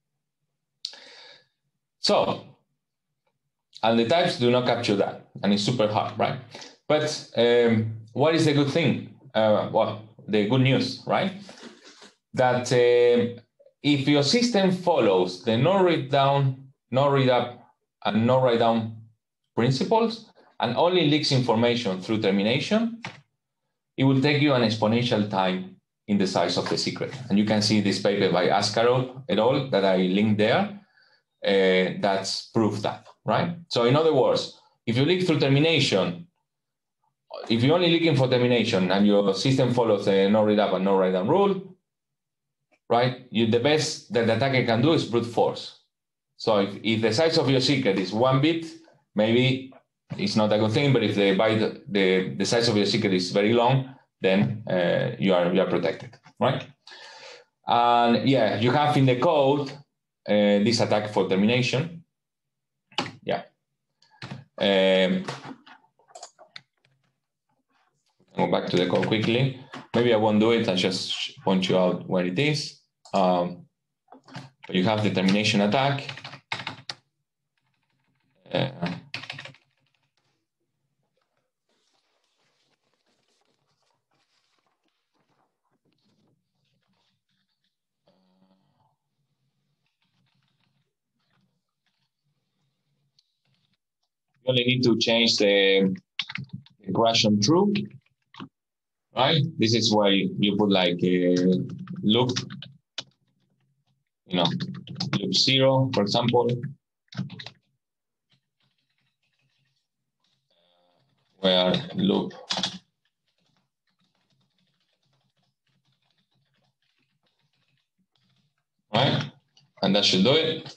So, and the types do not capture that, and it's super hard, right? But um, what is the good thing? Uh, well, the good news, right? That uh, if your system follows the no read down, no read up, and no write down principles, and only leaks information through termination, it will take you an exponential time in the size of the secret. And you can see this paper by Askarov et al. That I linked there. Uh, that's proof that, right? So in other words, if you leak through termination, if you're only leaking for termination and your system follows the no read up and no write down rule, right? You, the best that the attacker can do is brute force. So if, if the size of your secret is one bit, maybe it's not a good thing, but if the byte, the, the size of your secret is very long, then uh, you are you are protected, right? And yeah, you have in the code uh, this attack for termination. Yeah. Um, go back to the code quickly. Maybe I won't do it and just point you out where it is. Um, but you have the termination attack. Uh, you only need to change the, the crash on true, right? This is why you put like a loop, you know, loop zero, for example, where loop right, and that should do it.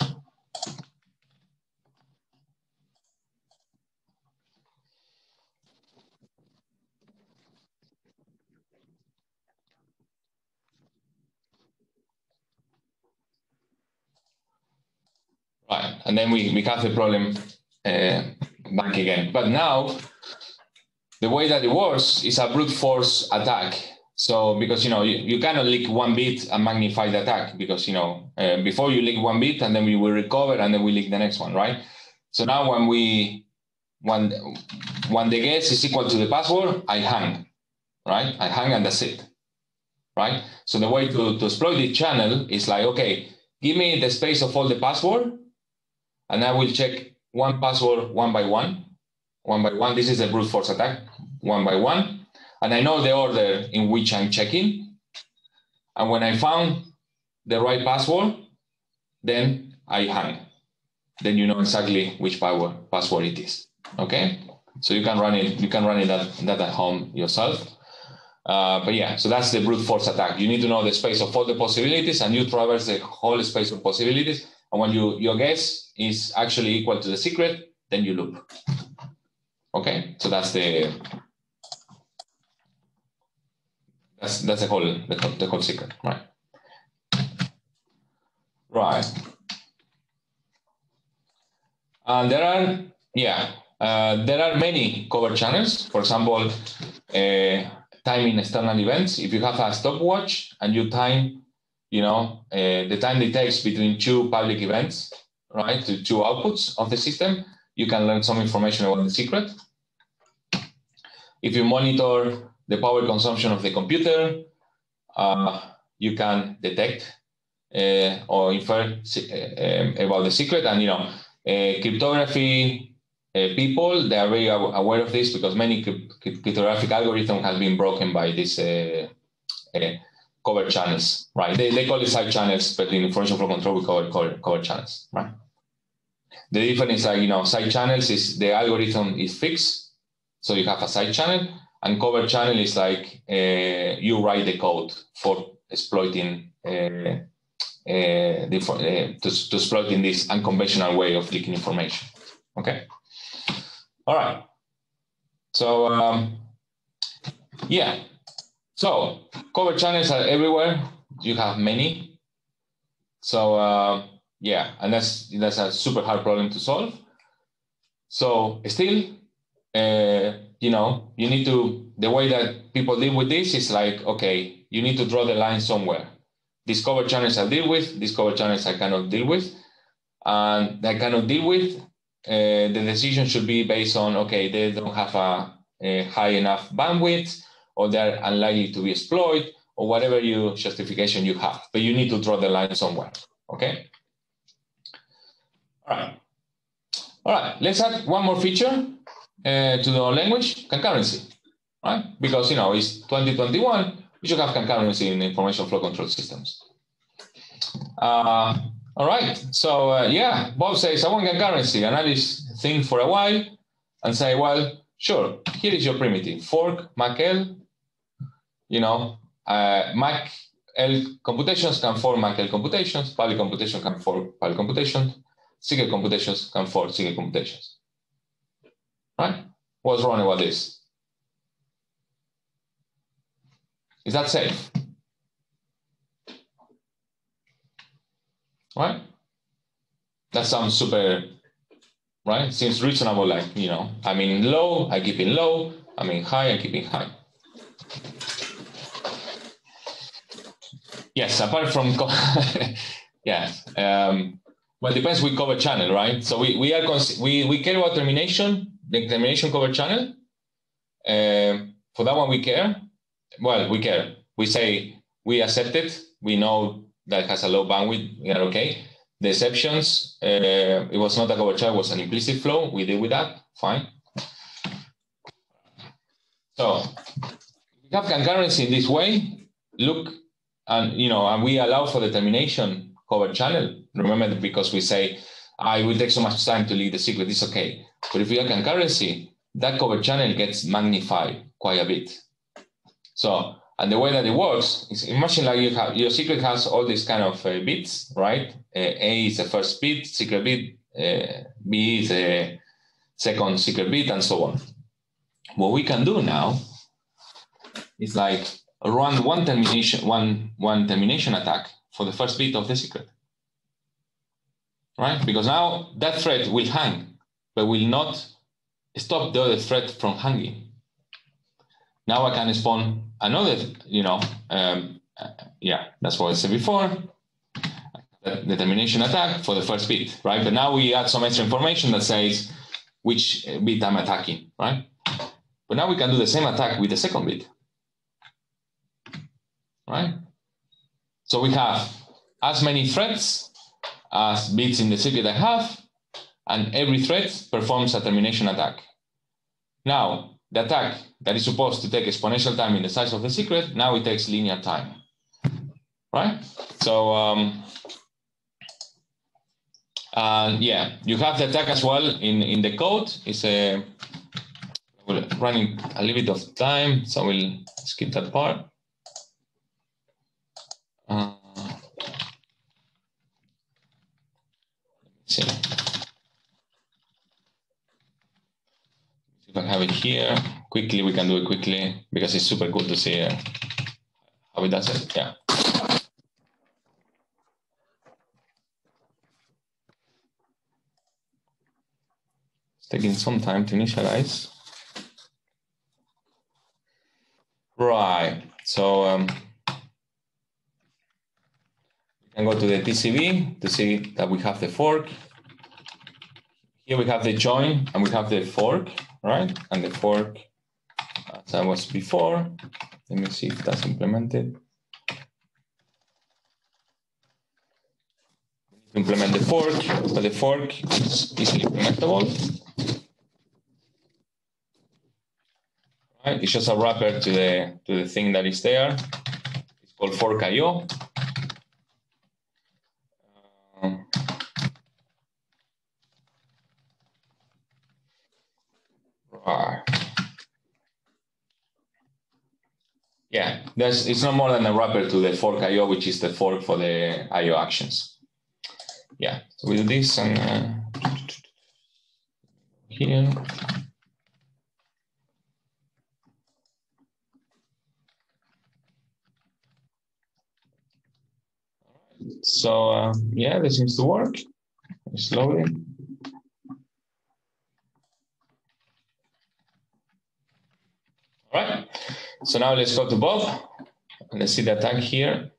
Right, and then we, we have the problem uh, back again. But now, the way that it works is a brute force attack. So, because, you know, you, you cannot leak one bit and magnify the attack because, you know, uh, before you leak one bit and then we will recover and then we leak the next one, right? So now when we, when, when the guess is equal to the password, I hang, right? I hang and that's it, right? So the way to, to exploit the channel is like, okay, give me the space of all the password, and I will check one password one by one, one by one. This is a brute force attack, one by one. And I know the order in which I'm checking. And when I found the right password, then I hang. Then you know exactly which power password it is. Okay? So you can run it, you can run it at, that at home yourself. Uh, but yeah, so that's the brute force attack. You need to know the space of all the possibilities and you traverse the whole space of possibilities. And when you, your guess is actually equal to the secret, then you loop. Okay, so that's the that's that's the whole the, the whole secret, right? Right. And there are yeah uh, there are many cover channels. For example, uh, timing external events. If you have a stopwatch and you time, you know, uh, the time it takes between two public events, right, to two outputs of the system, you can learn some information about the secret. if you monitor the power consumption of the computer, uh, you can detect uh, or infer uh, about the secret. And, you know, uh, cryptography uh, people, they are very aware of this because many cryptographic algorithms have been broken by these uh, uh, cover channels, right? They, they call it side channels, but in information flow control, we call it cover, cover channels, right? The difference is like, you know, side channels is the algorithm is fixed. So you have a side channel, and cover channel is like uh, you write the code for exploiting uh, uh, the, uh, to, to exploiting this unconventional way of leaking information. Okay. All right. So um, yeah. So cover channels are everywhere. You have many. So uh, yeah, and that's that's a super hard problem to solve. So still, uh, you know, you need to, the way that people deal with this is like, okay, you need to draw the line somewhere. These cover channels I deal with, these cover channels I cannot deal with, and I cannot deal with, uh, the decision should be based on, okay, they don't have a, a high enough bandwidth, or they're unlikely to be exploited, or whatever you justification you have, but you need to draw the line somewhere, okay? All right. All right, let's add one more feature uh, to the language, concurrency, right? Because, you know, it's twenty twenty-one, we should have concurrency in information flow control systems. Uh, all right, so uh, yeah, Bob says, I want concurrency, and I just think for a while and say, well, sure, here is your primitive, fork, macl, you know, uh, macl computations can fork macl computations, public computation can fork public computations, secret computations can fork secret computations. Right? What's wrong about this? Is that safe? Right? That sounds super, right? Seems reasonable, like, you know, I'm in low, I keep in low, I'm in high, I keep in high. Yes, apart from, yes. Um, well, it depends we cover channel, right? So we, we, are we, we care about termination, the termination cover channel. Uh, for that one, we care. Well, we care. We say we accept it. We know that it has a low bandwidth. We are okay. The exceptions, uh, it was not a cover channel, it was an implicit flow. We deal with that. Fine. So we have concurrency in this way. Look, and you know, and we allow for the termination cover channel. Remember, because we say, ah, it will take so much time to leak the secret. It's okay. But if we have concurrency, that cover channel gets magnified quite a bit. So, and the way that it works is, imagine like you have, your secret has all these kind of uh, bits, right? Uh, A is the first bit, secret bit, uh, B is the second secret bit, and so on. What we can do now is like run one termination, one, one termination attack for the first bit of the secret, right? Because now that thread will hang, but will not stop the other thread from hanging. Now I can spawn another, you know, um, uh, yeah, that's what I said before, the termination attack for the first bit, right? But now we add some extra information that says which bit I'm attacking, right? But now we can do the same attack with the second bit, right? So we have as many threads as bits in the secret I have, and every thread performs a termination attack. Now, the attack that is supposed to take exponential time in the size of the secret, now it takes linear time, right? So, um, and yeah, you have the attack as well in, in the code. It's a, we're running a little bit of time, so we'll skip that part. Uh, let's see. If I have it here, quickly, we can do it quickly because it's super cool to see uh, how it does it, yeah. It's taking some time to initialize. Right, so um, we can go to the T C B to see that we have the fork. Here we have the join and we have the fork, right? And the fork as I was before. Let me see if that's implemented. Implement the fork, but the fork is easily implementable. Right, it's just a wrapper to the to the thing that is there. It's called fork I O. Um, right. Yeah, there's it's not more than a wrapper to the fork I O, which is the fork for the I O actions. Yeah, so we do this and uh, here. So uh, yeah, this seems to work. Slowly. All right. So now let's go to Bob. Let's see the attack here.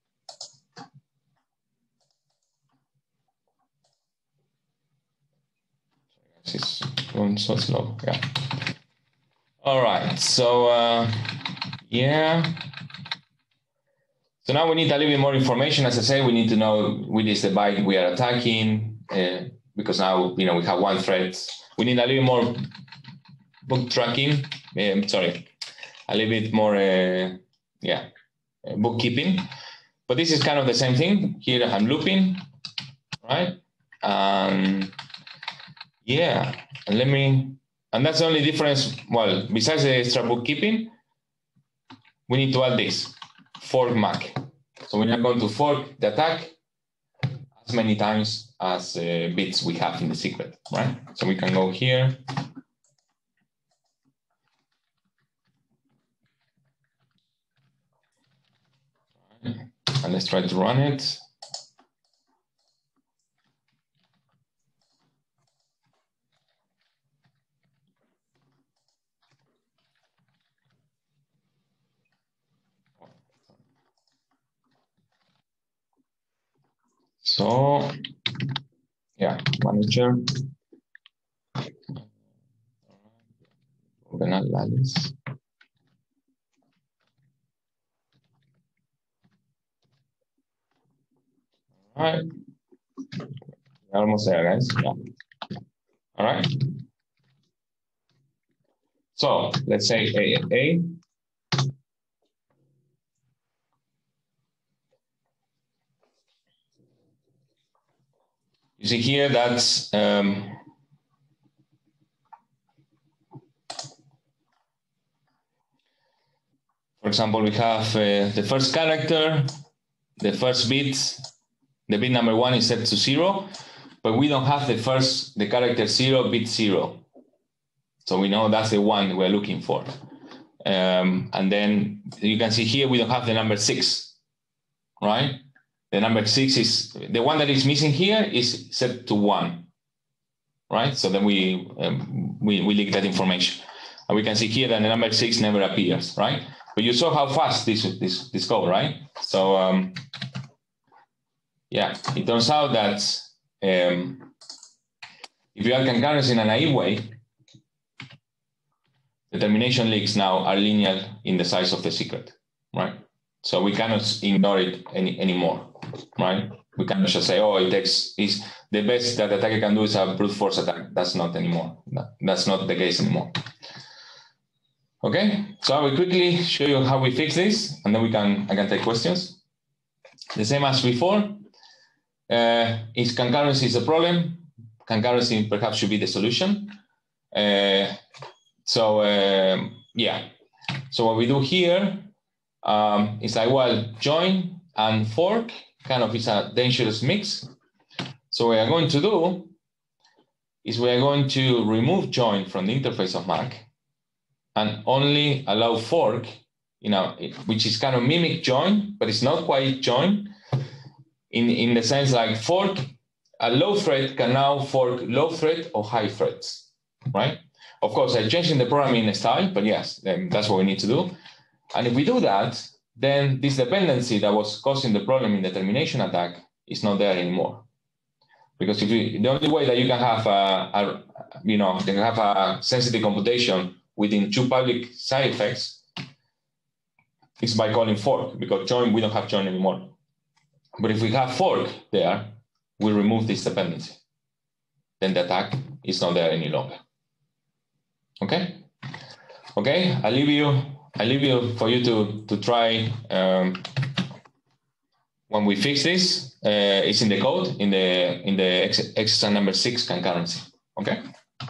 It's going so slow. Yeah. All right. So uh, yeah. So now we need a little bit more information. As I say, we need to know which is the byte we are attacking, uh, because now you know we have one thread. We need a little more book tracking. Um, sorry, a little bit more, uh, yeah, uh, bookkeeping. But this is kind of the same thing. Here I'm looping, right? Um, yeah, and let me. And that's the only difference. Well, besides the extra bookkeeping, we need to add this fork mac. So we are going to fork the attack as many times as uh, bits we have in the secret, right? So we can go here. And let's try to run it. So, yeah, manager. Ordenal values. All right. We're almost there, guys. Yeah. All right. So let's say A A. You see here that's um, for example, we have uh, the first character, the first bit, the bit number one is set to zero, but we don't have the first, the character zero, bit zero. So we know that's the one we're looking for. Um, and then you can see here we don't have the number six, right? The number six is, the one that is missing here is set to one, right? So then we, um, we, we leak that information. And we can see here that the number six never appears, right? But you saw how fast this, this, this goes, right? So um, yeah, it turns out that um, if you add concurrency in a naive way, the termination leaks now are linear in the size of the secret, right? So we cannot ignore it any anymore, right? We cannot just say, oh, it takes, is the best that the attacker can do is a brute force attack. That's not anymore. That's not the case anymore. Okay, so I will quickly show you how we fix this, and then we can I can take questions. The same as before. Uh, is concurrency is a problem? Concurrency perhaps should be the solution. Uh, so um, yeah, so what we do here um, is like, well, join and fork kind of is a dangerous mix. So what we are going to do is we are going to remove join from the interface of Mac and only allow fork, you know, which is kind of mimic join, but it's not quite join in, in the sense like fork, a low thread can now fork low thread or high threads, right? Of course, I'm changing the programming style, but yes, that's what we need to do. And if we do that, then this dependency that was causing the problem in the termination attack is not there anymore. Because if you, the only way that you can have a, a you know, you can have a sensitive computation within two public side effects is by calling fork, because join, we don't have join anymore. But if we have fork there, we remove this dependency. Then the attack is not there any longer. Okay? Okay, I leave you, I leave you for you to, to try um, when we fix this. Uh, it's in the code, in the in the exercise number six concurrency. Okay?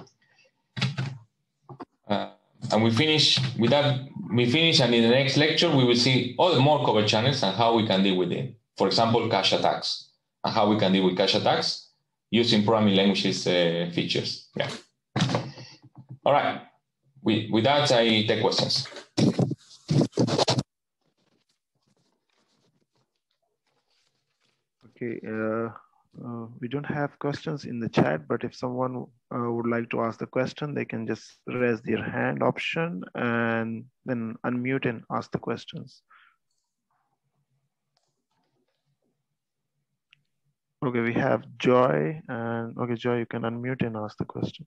Uh, and we finish with that, we finish, and in the next lecture, we will see all the more covered channels and how we can deal with it. For example, cache attacks, and how we can deal with cache attacks using programming languages uh, features. Yeah. All right. With, with that, I take questions. Okay. Uh, uh, we don't have questions in the chat, but if someone uh, would like to ask the question, they can just raise their hand option and then unmute and ask the questions. Okay, we have Joy, and okay, Joy, you can unmute and ask the question.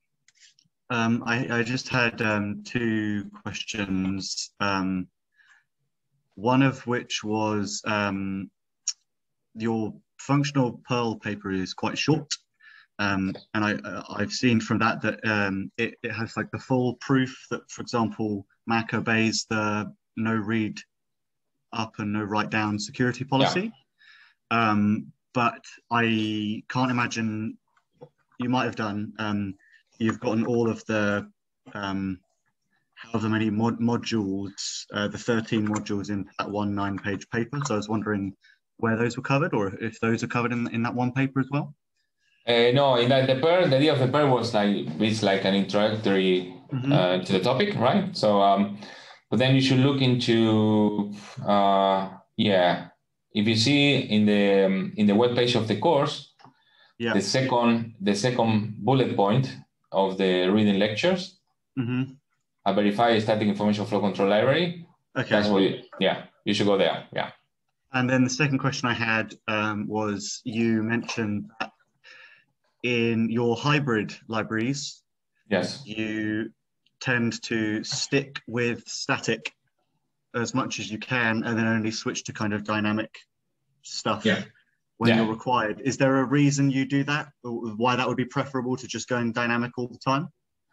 Um, I, I just had um, two questions, um, one of which was um, your functional Perl paper is quite short, um, and I, uh, I've seen from that that um, it, it has like the full proof that, for example, Mac obeys the no read up and no write down security policy. Yeah. Um, but I can't imagine, you might have done, um, you've gotten all of the, um, however many mod modules, uh, the thirteen modules in that one nine page paper. So I was wondering where those were covered, or if those are covered in, in that one paper as well? Uh, no, in that the pair, the idea of the pair was like, it's like an introductory mm-hmm. uh, to the topic, right? So, um, but then you should look into, uh, yeah, if you see in the um, in the web page of the course, yeah. the second the second bullet point of the reading lectures, mm-hmm. a verify static information flow control library. Okay. That's what you, yeah, you should go there. Yeah. And then the second question I had um, was, you mentioned that in your hybrid libraries, yes, you tend to stick with static as much as you can, and then only switch to kind of dynamic stuff yeah. when yeah. you're required. Is there a reason you do that? Or why that would be preferable to just going dynamic all the time?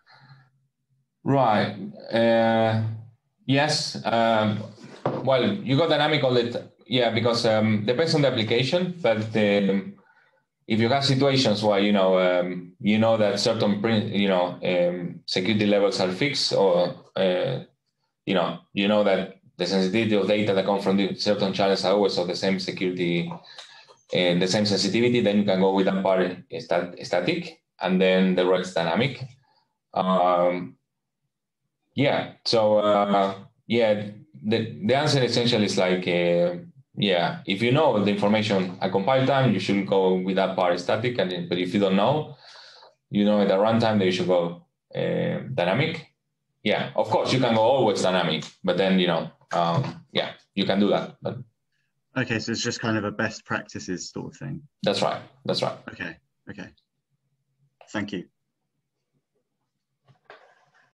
Right. Uh, yes. Um, well, you go dynamic all the time. Yeah, because um, depends on the application. But um, if you have situations where you know um, you know that certain you know um, security levels are fixed, or uh, you know you know that the sensitivity of data that come from the certain channels are always of the same security and the same sensitivity, then you can go with that part stat static, and then the rest dynamic. Um, yeah. So uh, yeah, the the answer essentially is like. Uh, Yeah, if you know the information at compile time, you should go with that part static. And then, but if you don't know, you know at the runtime that you should go uh, dynamic. Yeah, of course you can go always dynamic, but then you know, um, yeah, you can do that. But okay, so it's just kind of a best practices sort of thing. That's right. That's right. Okay. Okay. Thank you.